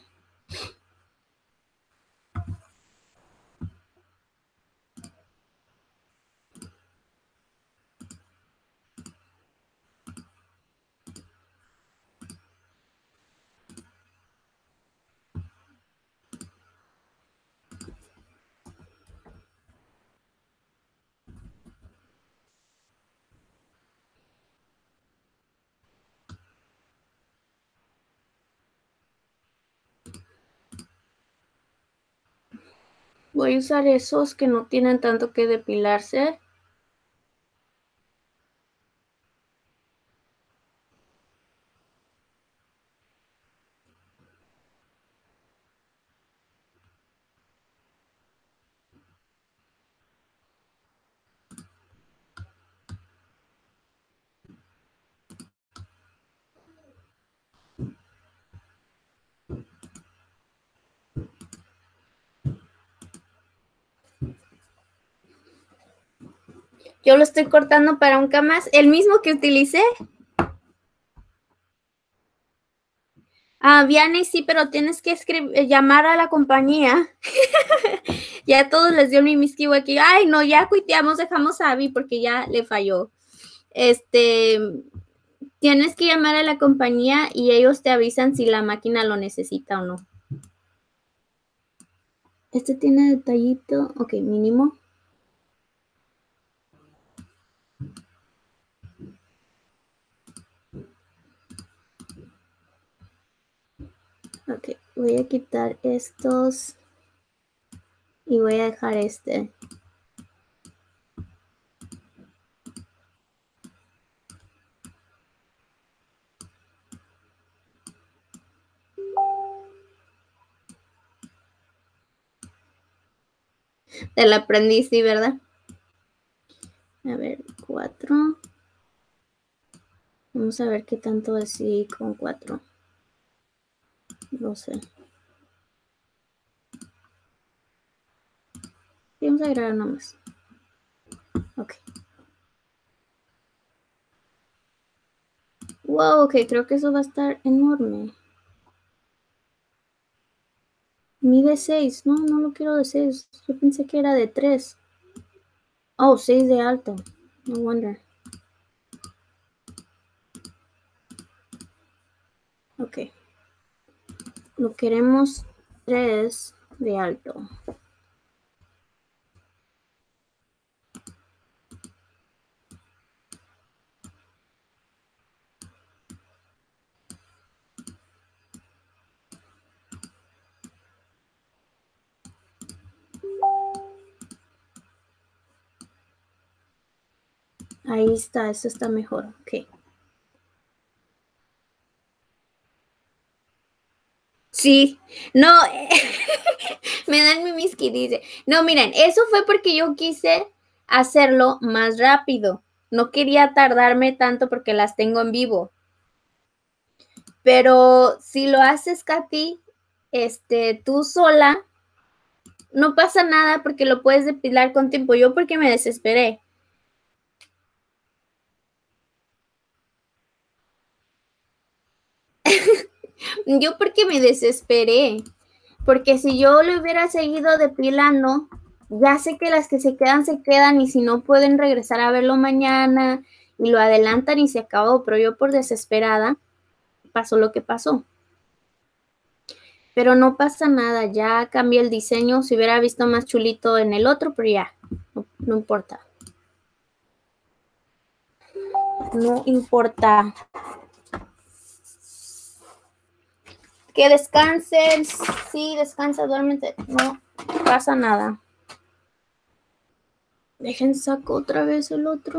Voy a usar esos que no tienen tanto que depilarse. Yo lo estoy cortando para un camas, el mismo que utilicé. Ah, Vianney, sí, pero tienes que escribir, llamar a la compañía. Ya a todos les dio mi misquivo aquí. Ay, no, ya cuiteamos, dejamos a Abby porque ya le falló. Este, tienes que llamar a la compañía y ellos te avisan si la máquina lo necesita o no. Este tiene detallito, ok, mínimo. Ok, voy a quitar estos y voy a dejar este. Te la aprendí, sí, ¿verdad? A ver, cuatro. Vamos a ver qué tanto es sí con cuatro. doce. Y vamos a agregar nada más. Ok. Wow, ok, creo que eso va a estar enorme. Mide seis. No, no lo quiero de seis. Yo pensé que era de tres. Oh, seis de alto. No wonder. Ok. Lo queremos tres de alto. Ahí está, eso está mejor. Ok. Sí, no, me dan mi miski, dice. No, miren, eso fue porque yo quise hacerlo más rápido. No quería tardarme tanto porque las tengo en vivo. Pero si lo haces, Katy, este, tú sola, no pasa nada porque lo puedes depilar con tiempo. Yo porque me desesperé. Yo porque me desesperé. Porque si yo lo hubiera seguido depilando, ya sé que las que se quedan, se quedan y si no pueden regresar a verlo mañana y lo adelantan y se acabó. Pero yo por desesperada pasó lo que pasó. Pero no pasa nada, ya cambié el diseño. Si hubiera visto más chulito en el otro, pero ya, no, no importa. No importa. Que descansen, sí, descansa, duérmete. No pasa nada. Dejen saco otra vez el otro.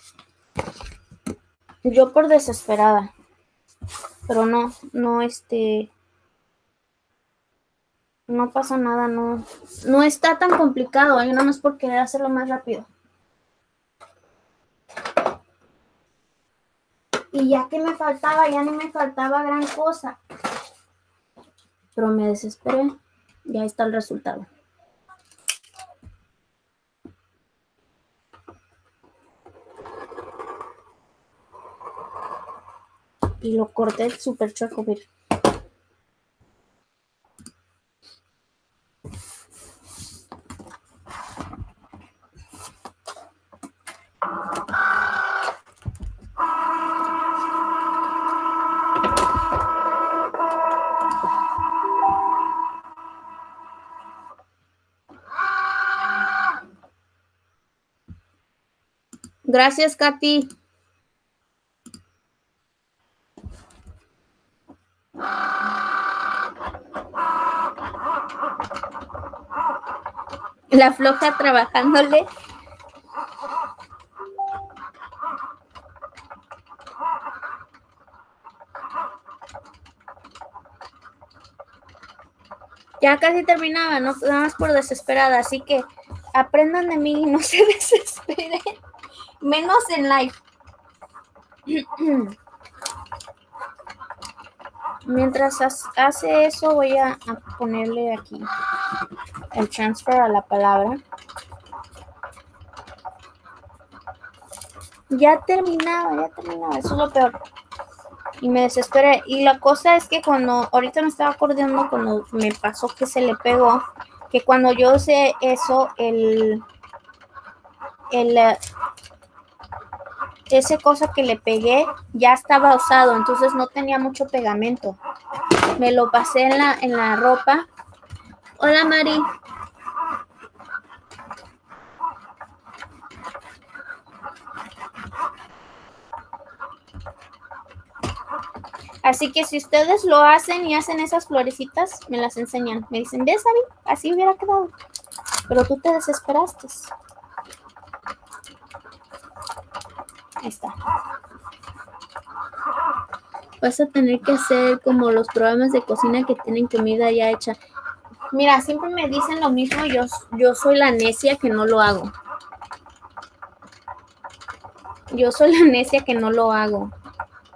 Yo por desesperada. Pero no, no, este... No pasa nada, no. No está tan complicado, ¿eh? Nada más por querer hacerlo más rápido. Y ya que me faltaba, ya no me faltaba gran cosa. Pero me desesperé. Y ahí está el resultado. Y lo corté súper chueco, mira. Gracias, Katy. La floja trabajándole. Ya casi terminaba, ¿no? Nada más por desesperada. Así que aprendan de mí y no se desesperen. Menos en live. Mientras hace eso, voy a, a ponerle aquí el transfer a la palabra. Ya terminaba, ya terminaba. Eso es lo peor. Y me desesperé. Y la cosa es que cuando, ahorita me estaba acordando cuando me pasó que se le pegó, que cuando yo usé eso, el, el, ese cosa que le pegué ya estaba usado, entonces no tenía mucho pegamento. Me lo pasé en la, en la ropa. Hola, Mari. Así que si ustedes lo hacen y hacen esas florecitas, me las enseñan. Me dicen, ¿ves, Abby? Así hubiera quedado. Pero tú te desesperaste. Ahí está. Vas a tener que hacer como los programas de cocina que tienen comida ya hecha. Mira, siempre me dicen lo mismo. Yo, yo soy la necia que no lo hago. Yo soy la necia que no lo hago.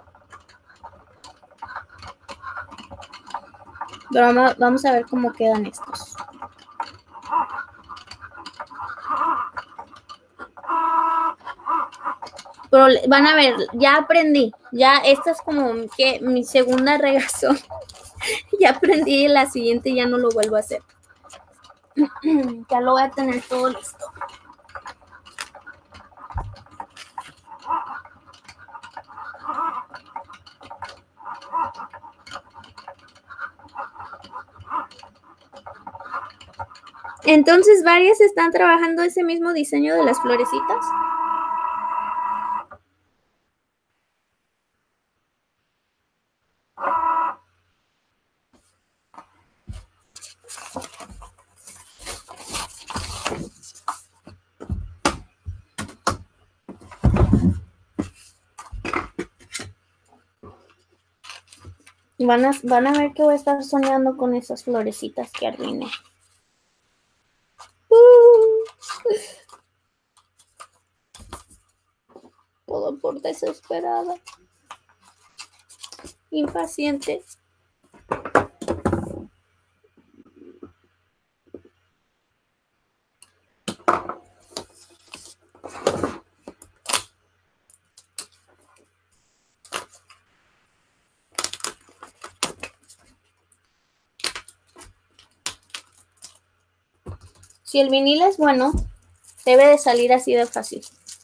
Pero vamos, vamos a ver cómo quedan estos. Pero van a ver, ya aprendí. Ya esta es como que mi segunda regazón. Ya aprendí, la siguiente ya no lo vuelvo a hacer. Ya lo voy a tener todo listo. Entonces, varias están trabajando ese mismo diseño de las florecitas. Van a, van a ver que voy a estar soñando con esas florecitas que arruiné. Uh, todo por desesperada. Impaciente. Si el vinil es bueno, debe de salir así de fácil.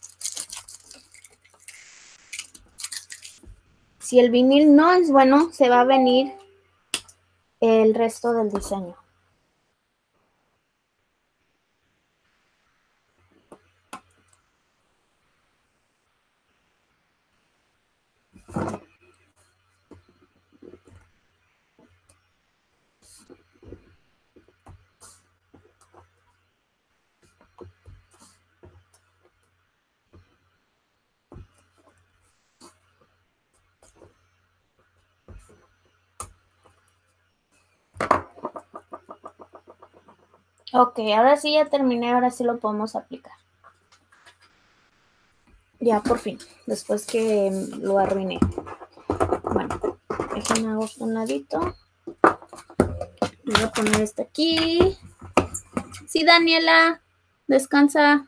Si el vinil no es bueno, se va a venir el resto del diseño. Ok, ahora sí ya terminé, ahora sí lo podemos aplicar. Ya, por fin, después que lo arruiné. Bueno, déjenme hago un ladito. Voy a poner este aquí. Sí, Daniela, descansa.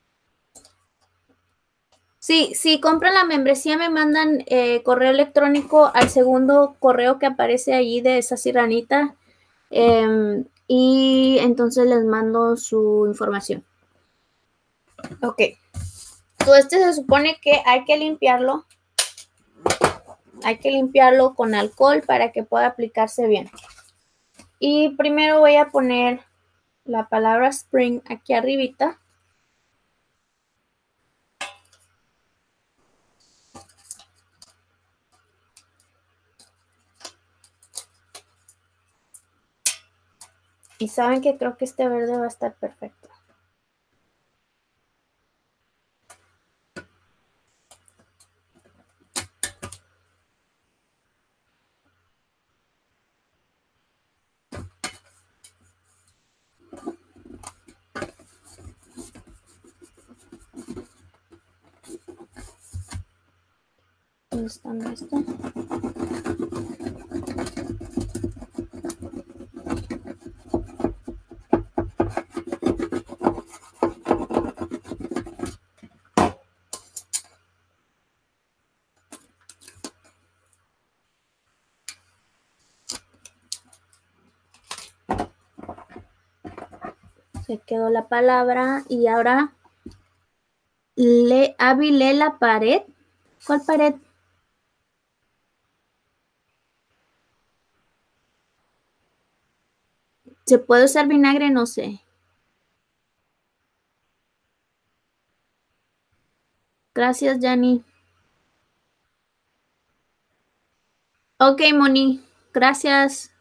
Sí, si compran la membresía me mandan eh, correo electrónico al segundo correo que aparece allí de esa siranita. Eh, y entonces les mando su información. Ok. So, este se supone que hay que limpiarlo. Hay que limpiarlo con alcohol para que pueda aplicarse bien. Y primero voy a poner la palabra spring aquí arribita. Y saben que creo que este verde va a estar perfecto. ¿Dónde están estos? Se quedó la palabra y ahora le abilé la pared. ¿Cuál pared? ¿Se puede usar vinagre? No sé. Gracias, Yanni. Ok, Moni. Gracias.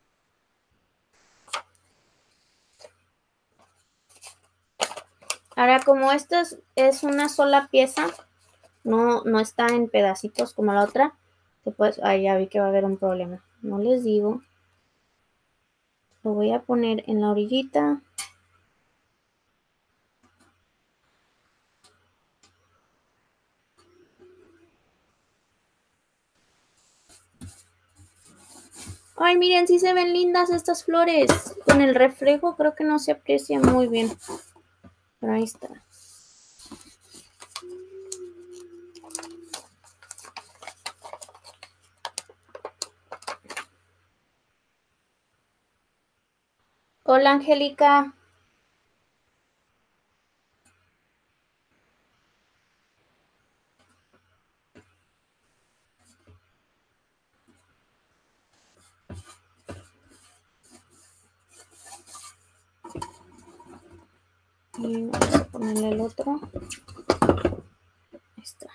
Ahora, como esta es, es una sola pieza, no, no está en pedacitos como la otra, se puede, ay, ya vi que va a haber un problema. No les digo. Lo voy a poner en la orillita. Ay, miren, sí se ven lindas estas flores. Con el reflejo creo que no se aprecia muy bien. Pero ahí está. Hola, Angélica. Y vamos a ponerle el otro. Ahí está.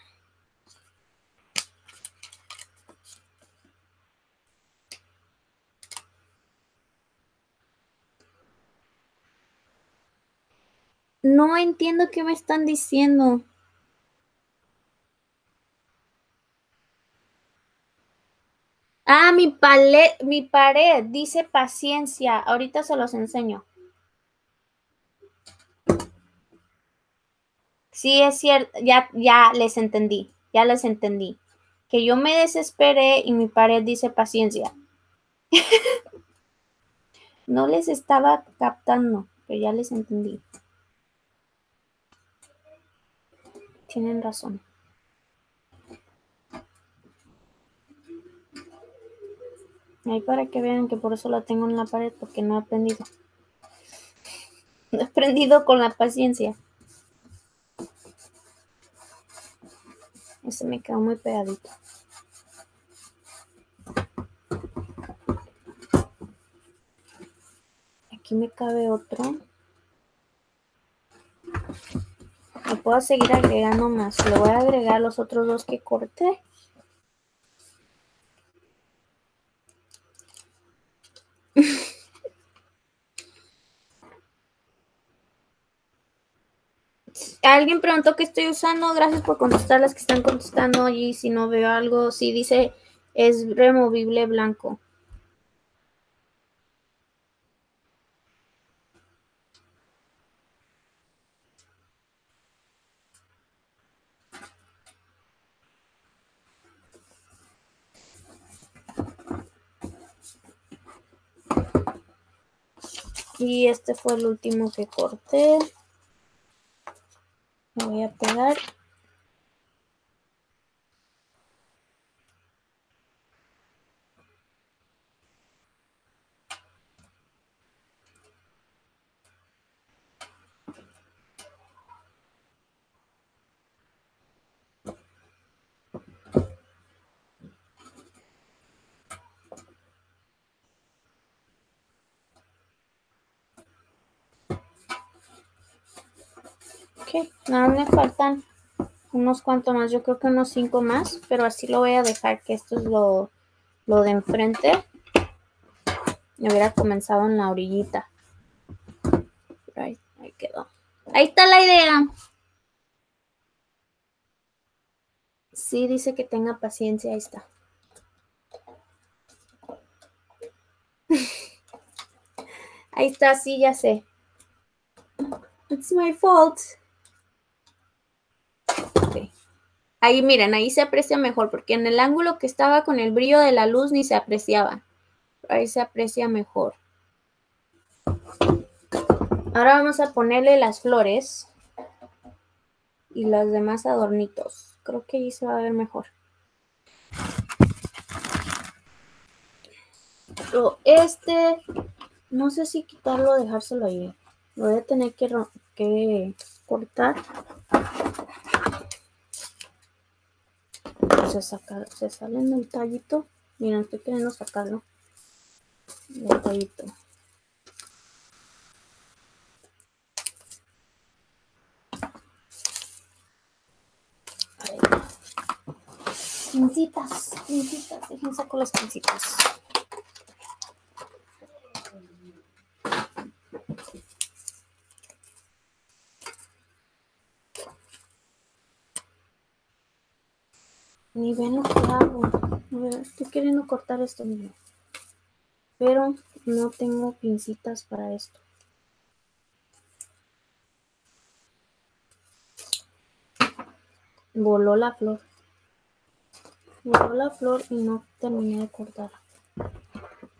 No entiendo qué me están diciendo. Ah, mi palet, mi pared dice paciencia. Ahorita se los enseño. Sí, es cierto. Ya, ya les entendí. Ya les entendí. Que yo me desesperé y mi pared dice paciencia. No les estaba captando, pero ya les entendí. Tienen razón. Ahí para que vean que por eso la tengo en la pared, porque no he aprendido. No he aprendido con la paciencia. Este me quedó muy pegadito. Aquí me cabe otro. Me puedo seguir agregando más. Le voy a agregar los otros dos que corté. Alguien preguntó qué estoy usando. Gracias por contestar las que están contestando. Y si no veo algo, sí dice es removible blanco. Y este fue el último que corté. Lo voy a pegar. Ok, nada, me faltan unos cuantos más. Yo creo que unos cinco más, pero así lo voy a dejar, que esto es lo, lo de enfrente. Me hubiera comenzado en la orillita. Ahí, ahí quedó. Ahí está la idea. Sí, dice que tenga paciencia. Ahí está. Ahí está, sí, ya sé. It's my fault. Okay. Ahí miren, ahí se aprecia mejor, porque en el ángulo que estaba con el brillo de la luz ni se apreciaba. Ahí se aprecia mejor. Ahora vamos a ponerle las flores y los demás adornitos. Creo que ahí se va a ver mejor. Pero este, no sé si quitarlo o dejárselo ahí. Lo voy a tener que, que cortar. Se, saca, se sale en el tallito. Miren, estoy queriendo sacarlo. El tallito. Ahí. Pincitas, pincitas. Dejen saco las pincitas. Ni ven lo que hago. Estoy queriendo cortar esto, miren. Pero no tengo pincitas para esto. Voló la flor. Voló la flor y no terminé de cortar.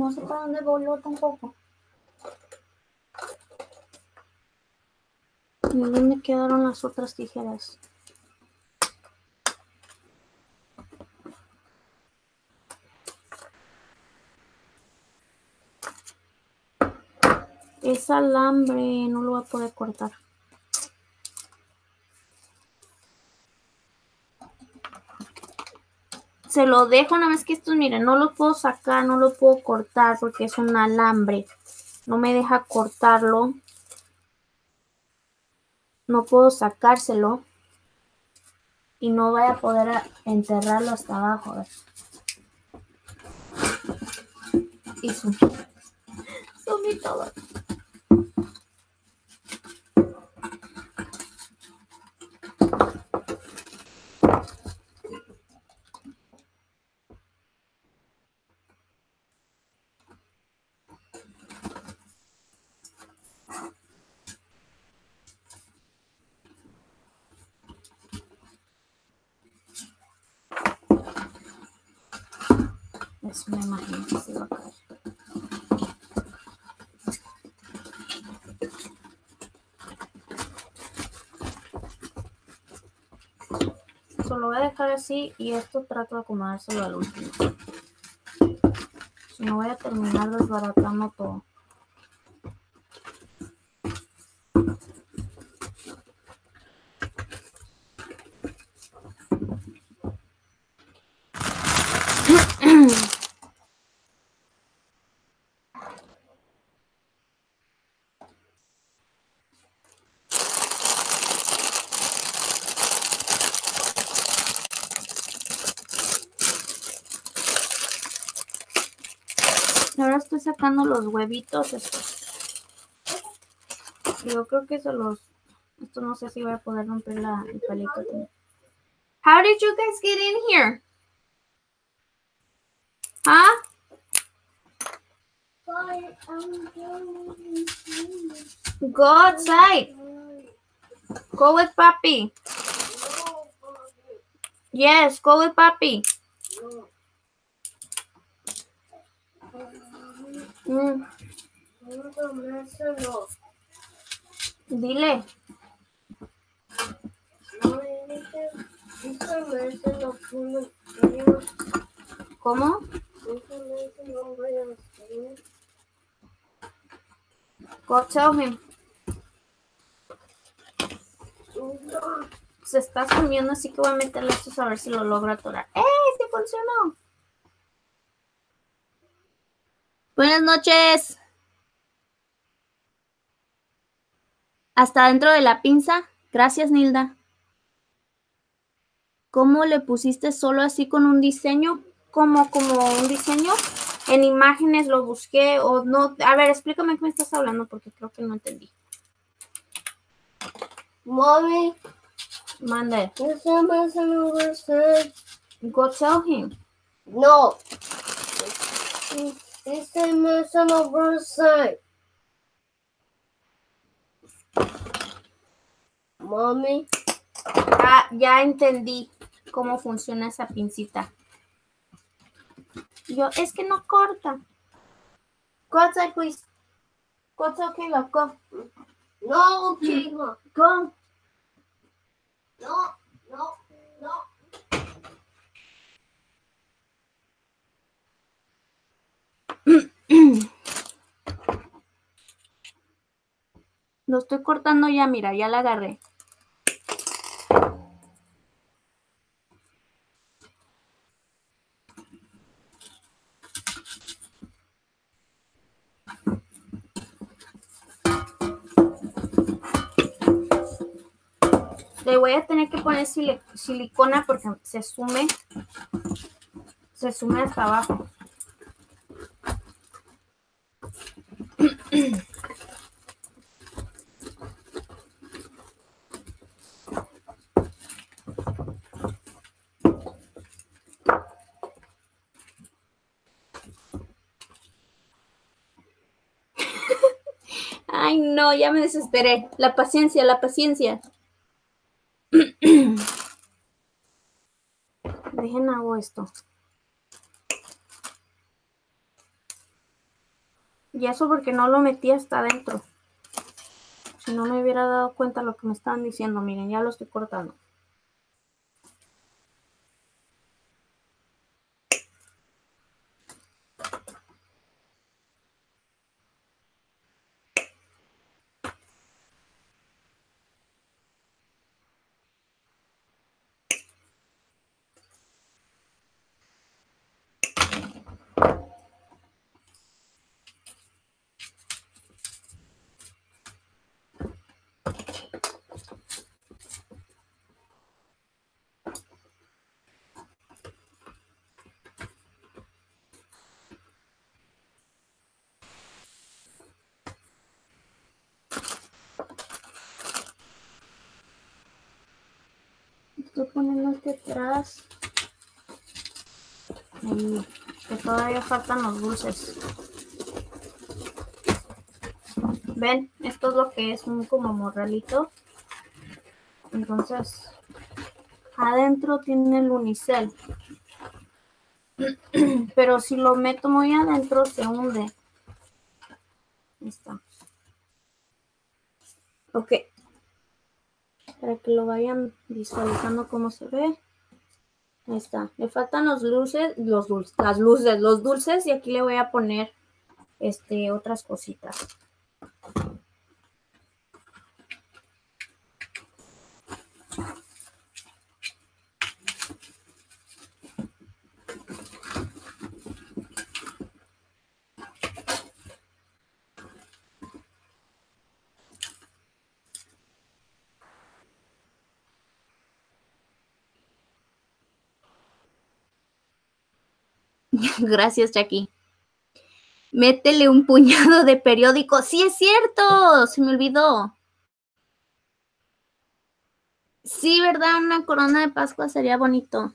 no sé para dónde voló tampoco. ¿Y dónde quedaron las otras tijeras? Es alambre, no lo voy a poder cortar. Se lo dejo, nada más que estos, miren, no lo puedo sacar, no lo puedo cortar porque es un alambre. No me deja cortarlo. No puedo sacárselo. Y no voy a poder enterrarlo hasta abajo. A ver. Y su... sumí todo. Eso me imagino que se va a caer. Lo voy a dejar así y esto trato de acomodárselo al último. Si no voy a terminar desbaratando todo. Ahora estoy sacando los huevitos estos. Yo creo que se los... Esto no sé si voy a poder romper la, el palito también. How did you guys get in here? Huh? Go outside. Go with Papi. Yes, go with Papi. Mm. Dile. ¿Cómo? Go tell him. Se está sumiendo, así que voy a meterle estos a ver si lo logro atorar. ¡Eh! ¡Sí funcionó! Buenas noches. Hasta dentro de la pinza. Gracias, Nilda. ¿Cómo le pusiste solo así con un diseño? ¿Cómo, como un diseño? En imágenes lo busqué o no. A ver, explícame qué me estás hablando porque creo que no entendí. Mommy. Mande. There's a messing over side. Go tell him. No. It's a messing over side. Mommy. Ah, ya entendí cómo funciona esa pincita. Yo, es que no corta. Go outside, please. Go outside, Caleb, go. No, Kayla. Go. No, no, no. Lo estoy cortando ya, mira, ya la agarré. Le voy a tener que poner sil silicona porque se sume, se sume hasta abajo. Ay, no, ya me desesperé. La paciencia, la paciencia. Dejen hago esto. Y eso porque no lo metí hasta adentro. Si no me hubiera dado cuenta de lo que me estaban diciendo. Miren, ya lo estoy cortando. Estoy poniendo este atrás. Ahí, que todavía faltan los dulces. ¿Ven? Esto es lo que es un como morralito. Entonces, adentro tiene el unicel. Pero si lo meto muy adentro, se hunde. Ahí está. Ok. Para que lo vayan visualizando cómo se ve. Ahí está. Le faltan los luces, los dulces, las luces, los dulces. Y aquí le voy a poner este, otras cositas. Gracias, Jackie. Métele un puñado de periódico. Sí, es cierto. Se me olvidó. Sí, ¿verdad? Una corona de Pascua sería bonito.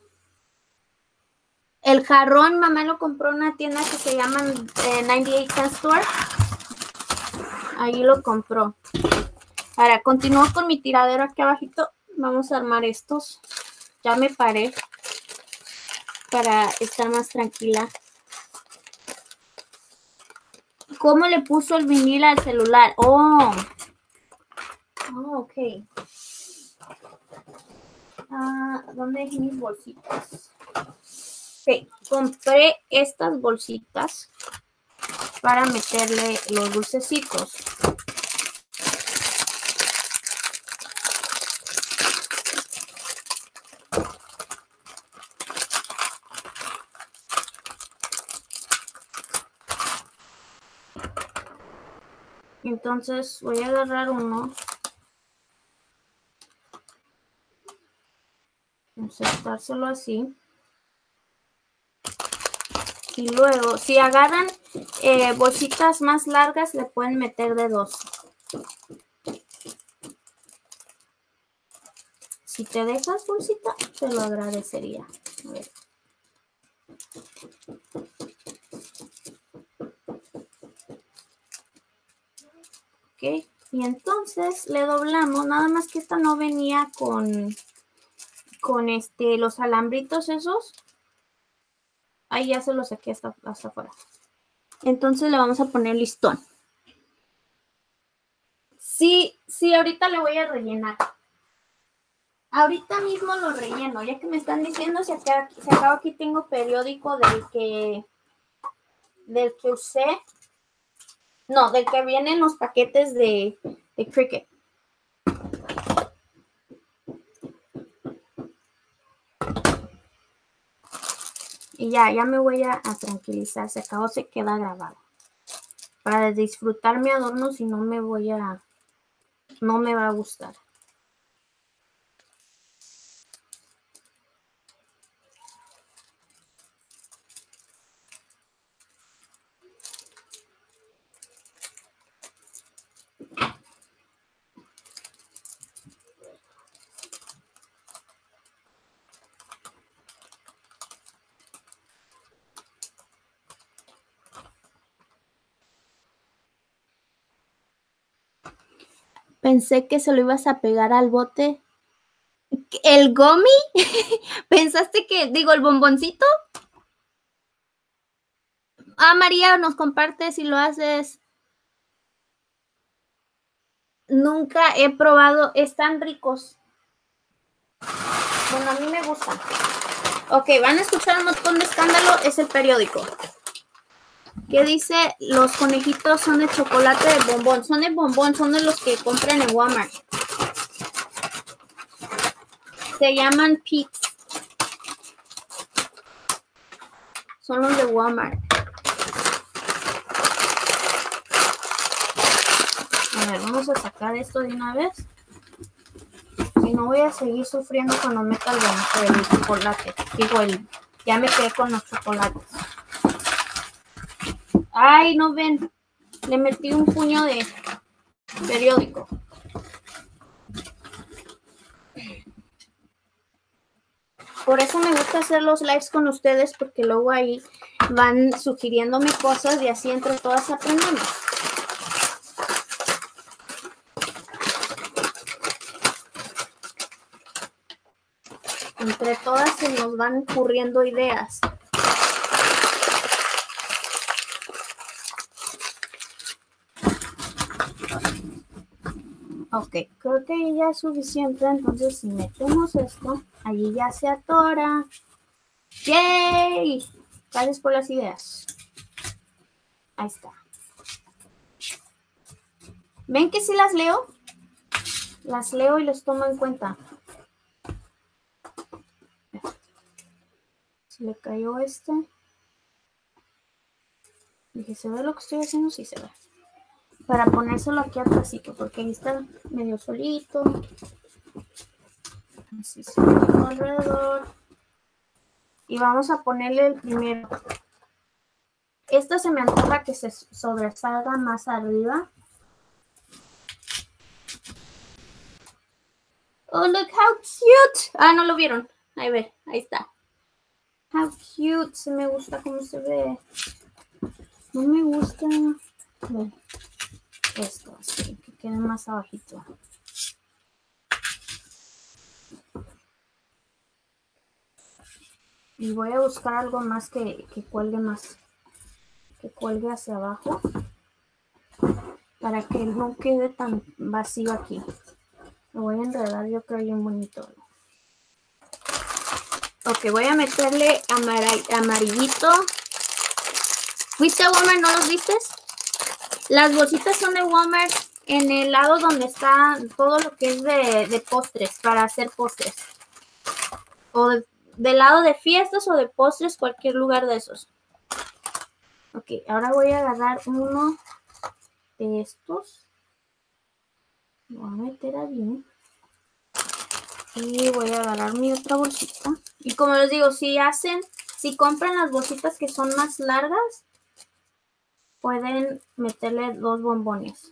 El jarrón, mamá lo compró en una tienda que se llama eh, noventa y ocho Cent Store. Ahí lo compró. Ahora, continúo con mi tiradero aquí abajito. Vamos a armar estos. Ya me paré para estar más tranquila. ¿Cómo le puso el vinil al celular? Oh. Oh, ok. Ah, ¿dónde dejé mis bolsitas? Ok, compré estas bolsitas para meterle los dulcecitos. Entonces voy a agarrar uno. Insertárselo así. Y luego, si agarran eh, bolsitas más largas, le pueden meter de dos. Si te dejas bolsita, te lo agradecería. A ver. Ok, y entonces le doblamos, nada más que esta no venía con, con este, los alambritos esos. Ahí ya se los saqué hasta, hasta afuera. Entonces le vamos a poner listón. Sí, sí, ahorita le voy a rellenar. Ahorita mismo lo relleno, ya que me están diciendo si acá, si acá aquí tengo periódico del que, del que usé. No, del que vienen los paquetes de, de Cricket. Y ya, ya me voy a, a tranquilizar. Se acabó, se queda grabado. Para disfrutar mi adorno, si no me voy a... No me va a gustar. Pensé que se lo ibas a pegar al bote. ¿El gummy? ¿Pensaste que, digo, el bomboncito? Ah, María, nos compartes si lo haces. Nunca he probado. Están ricos. Bueno, a mí me gustan. Ok, van a escuchar un montón de escándalo. Es el periódico. ¿Qué dice? Los conejitos son de chocolate de bombón. Son de bombón, son de los que compran en Walmart. Se llaman Peeps. Son los de Walmart. A ver, vamos a sacar esto de una vez. Si no voy a seguir sufriendo cuando meta el, el chocolate. Digo, el, ya me quedé con los chocolates. Ay, no ven. Le metí un puño de periódico. Por eso me gusta hacer los lives con ustedes, porque luego ahí van sugiriéndome cosas y así entre todas aprendemos. Entre todas se nos van ocurriendo ideas. Ok, creo que ya es suficiente. Entonces, si metemos esto, allí ya se atora. ¡Yay! Gracias por las ideas. Ahí está. ¿Ven que si las leo? Las leo y les tomo en cuenta. Se le cayó este. Dije, ¿se ve lo que estoy haciendo? Sí se ve. Para ponérselo aquí atrásito, porque ahí está medio solito. Así se ve todo alrededor. Y vamos a ponerle el primero. Esta se me antoja que se sobresalga más arriba. Oh, look how cute. Ah, no lo vieron. Ahí ve, ahí está. How cute. Se me gusta cómo se ve. No me gusta. Ve. Esto, así, que quede más abajito. Y voy a buscar algo más que, que cuelgue más. Que cuelgue hacia abajo. Para que no quede tan vacío aquí. Lo voy a enredar, yo creo bien bonito. Ok, voy a meterle amar amarillito. ¿Fuiste a Walmart? ¿No los viste? Las bolsitas son de Walmart en el lado donde está todo lo que es de, de postres, para hacer postres. O de, del lado de fiestas o de postres, cualquier lugar de esos. Ok, ahora voy a agarrar uno de estos. Lo voy a meter ahí. Y voy a agarrar mi otra bolsita. Y como les digo, si hacen, si compran las bolsitas que son más largas, pueden meterle dos bombones.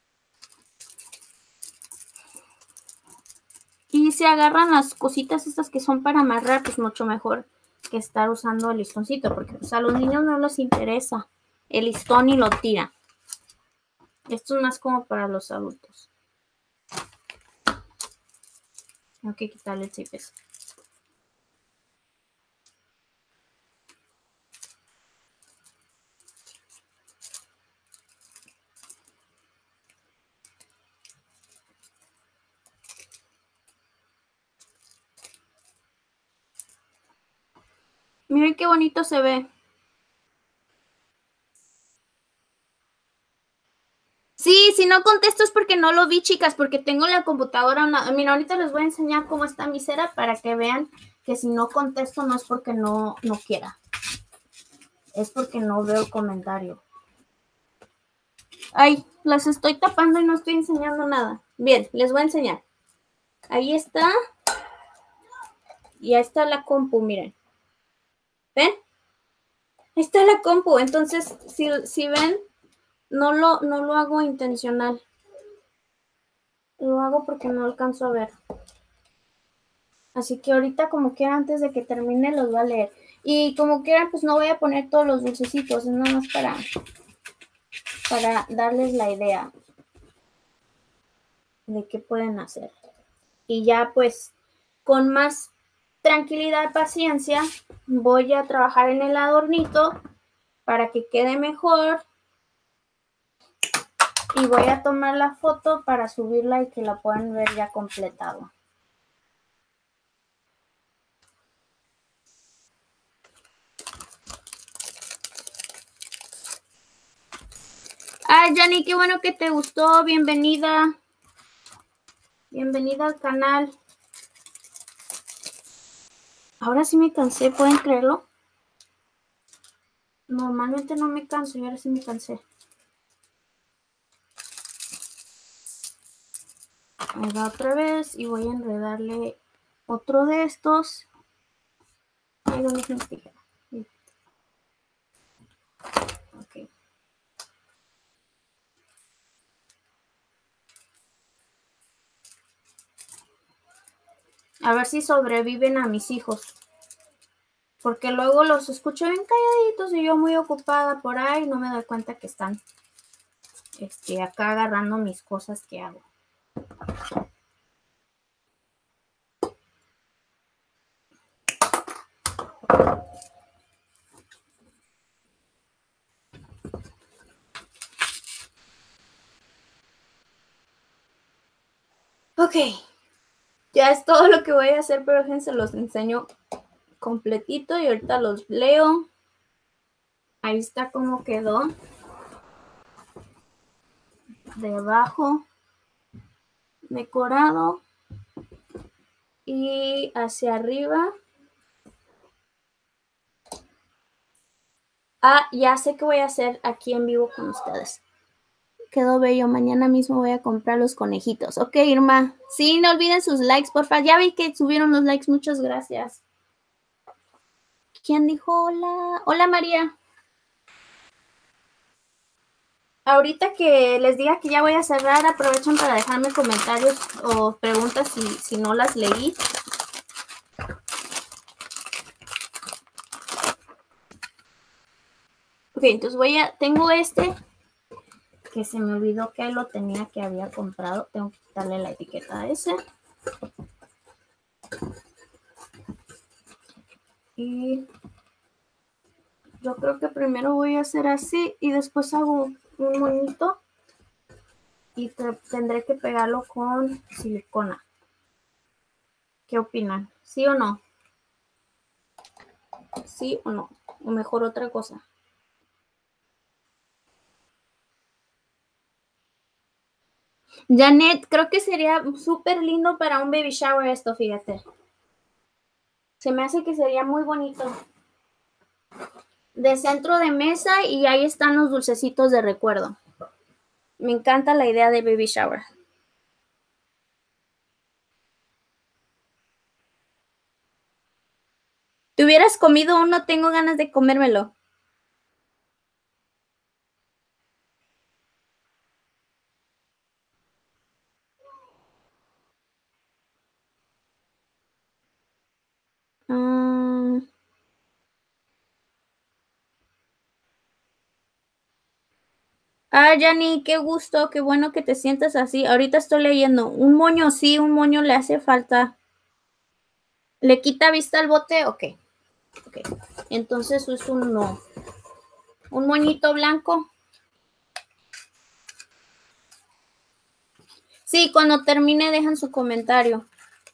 Y si agarran las cositas estas que son para amarrar, pues mucho mejor que estar usando el listoncito, porque pues, a los niños no les interesa el listón y lo tiran. Esto es más como para los adultos. Tengo que quitarle el tape. Miren qué bonito se ve. Sí, si no contesto es porque no lo vi, chicas, porque tengo la computadora. Una... Mira, ahorita les voy a enseñar cómo está mi cera para que vean que si no contesto no es porque no, no quiera. Es porque no veo comentario. Ay, las estoy tapando y no estoy enseñando nada. Bien, les voy a enseñar. Ahí está. Y ahí está la compu, miren. ¿Ven? Ahí está la compu. Entonces, si, si ven, no lo, no lo hago intencional. Lo hago porque no alcanzo a ver. Así que ahorita, como quiera, antes de que termine, los voy a leer. Y como quiera, pues no voy a poner todos los dulcecitos. Es nada más para, para darles la idea de qué pueden hacer. Y ya, pues, con más tranquilidad, paciencia, voy a trabajar en el adornito para que quede mejor. Y voy a tomar la foto para subirla y que la puedan ver ya completado. Ah, Yanni, qué bueno que te gustó. Bienvenida. Bienvenida al canal. Ahora sí me cansé, ¿pueden creerlo? Normalmente no me canso y ahora sí me cansé. Ahí va otra vez y voy a enredarle otro de estos. Ahí donde se me fija. Ok. A ver si sobreviven a mis hijos. Porque luego los escucho bien calladitos y yo muy ocupada por ahí no me doy cuenta que están este, acá agarrando mis cosas que hago. Ok. Ya es todo lo que voy a hacer, pero déjense los enseño completito y ahorita los leo. Ahí está como quedó. Debajo decorado y hacia arriba. Ah, ya sé qué voy a hacer aquí en vivo con ustedes. Quedó bello. Mañana mismo voy a comprar los conejitos. Ok, Irma. Sí, no olviden sus likes, por favor. Ya vi que subieron los likes. Muchas gracias. ¿Quién dijo hola? Hola, María. Ahorita que les diga que ya voy a cerrar, aprovechen para dejarme comentarios o preguntas si, si no las leí. Ok, entonces voy a... Tengo este que se me olvidó que lo tenía que había comprado. Tengo que quitarle la etiqueta a ese. Y yo creo que primero voy a hacer así y después hago un monito. Y te, tendré que pegarlo con silicona. ¿Qué opinan? ¿Sí o no? ¿Sí o no? O mejor otra cosa. Janet, creo que sería súper lindo para un baby shower esto, fíjate. Se me hace que sería muy bonito. De centro de mesa y ahí están los dulcecitos de recuerdo. Me encanta la idea de baby shower. ¿Te hubieras comido uno? Tengo ganas de comérmelo. Um... Ah, Yanni, qué gusto, qué bueno que te sientas así. Ahorita estoy leyendo. Un moño, sí, un moño le hace falta. ¿Le quita vista al bote? Ok. Ok. Entonces es un no. Un moñito blanco. Sí, cuando termine dejan su comentario.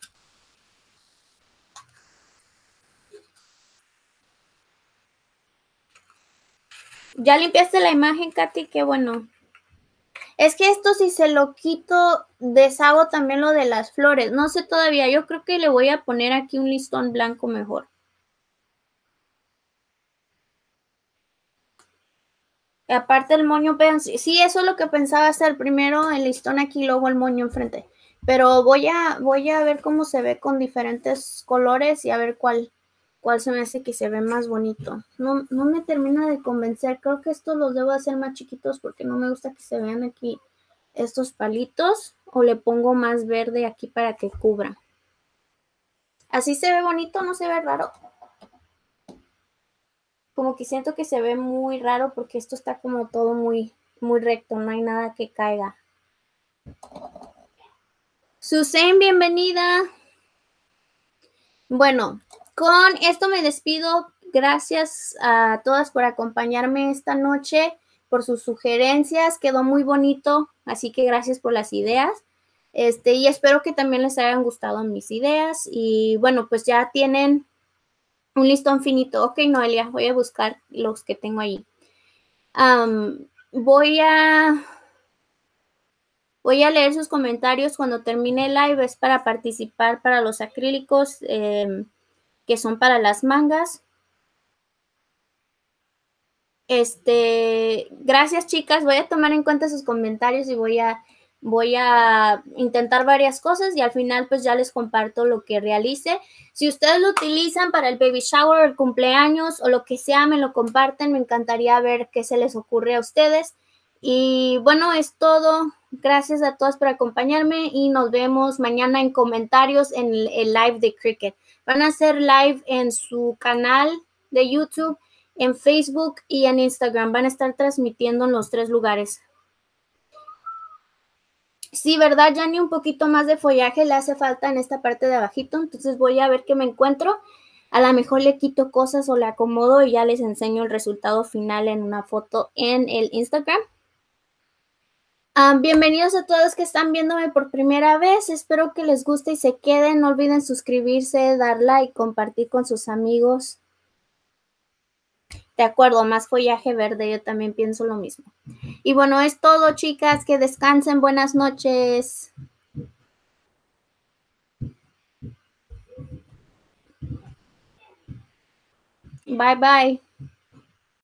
¿Ya limpiaste la imagen, Katy? Qué bueno. Es que esto si se lo quito, deshago también lo de las flores. No sé todavía, yo creo que le voy a poner aquí un listón blanco mejor. Y aparte el moño, vean, sí, sí, eso es lo que pensaba hacer. Primero el listón aquí, luego el moño enfrente. Pero voy a, voy a ver cómo se ve con diferentes colores y a ver cuál, cuál se me hace que se ve más bonito. No, no me termina de convencer. Creo que estos los debo hacer más chiquitos porque no me gusta que se vean aquí estos palitos. O le pongo más verde aquí para que cubra. Así se ve bonito, no se ve raro. Como que siento que se ve muy raro porque esto está como todo muy, muy recto. No hay nada que caiga. Susan, bienvenida. Bueno, con esto me despido. gracias a todas por acompañarme esta noche, por sus sugerencias, quedó muy bonito, así que gracias por las ideas. Este, y espero que también les hayan gustado mis ideas. Y bueno, pues ya tienen un listón finito. Ok, Noelia, voy a buscar los que tengo ahí. Um, voy a voy a leer sus comentarios cuando termine el live. Es para participar para los acrílicos eh, que son para las mangas. Este, gracias, chicas. Voy a tomar en cuenta sus comentarios y voy a voy a intentar varias cosas y al final pues ya les comparto lo que realice. Si ustedes lo utilizan para el baby shower, el cumpleaños o lo que sea, me lo comparten. Me encantaría ver qué se les ocurre a ustedes. Y bueno, es todo. Gracias a todas por acompañarme y nos vemos mañana en comentarios en el, el live de Cricut. Van a hacer live en su canal de YouTube, en Facebook y en Instagram. Van a estar transmitiendo en los tres lugares. Sí, ¿verdad, Yanni? Un poquito más de follaje le hace falta en esta parte de abajito. Entonces voy a ver qué me encuentro. A lo mejor le quito cosas o le acomodo y ya les enseño el resultado final en una foto en el Instagram. Um, bienvenidos a todos que están viéndome por primera vez. Espero que les guste y se queden. No olviden suscribirse, dar like, compartir con sus amigos. De acuerdo, más follaje verde, yo también pienso lo mismo. Y bueno, es todo, chicas, que descansen, buenas noches. Bye, bye.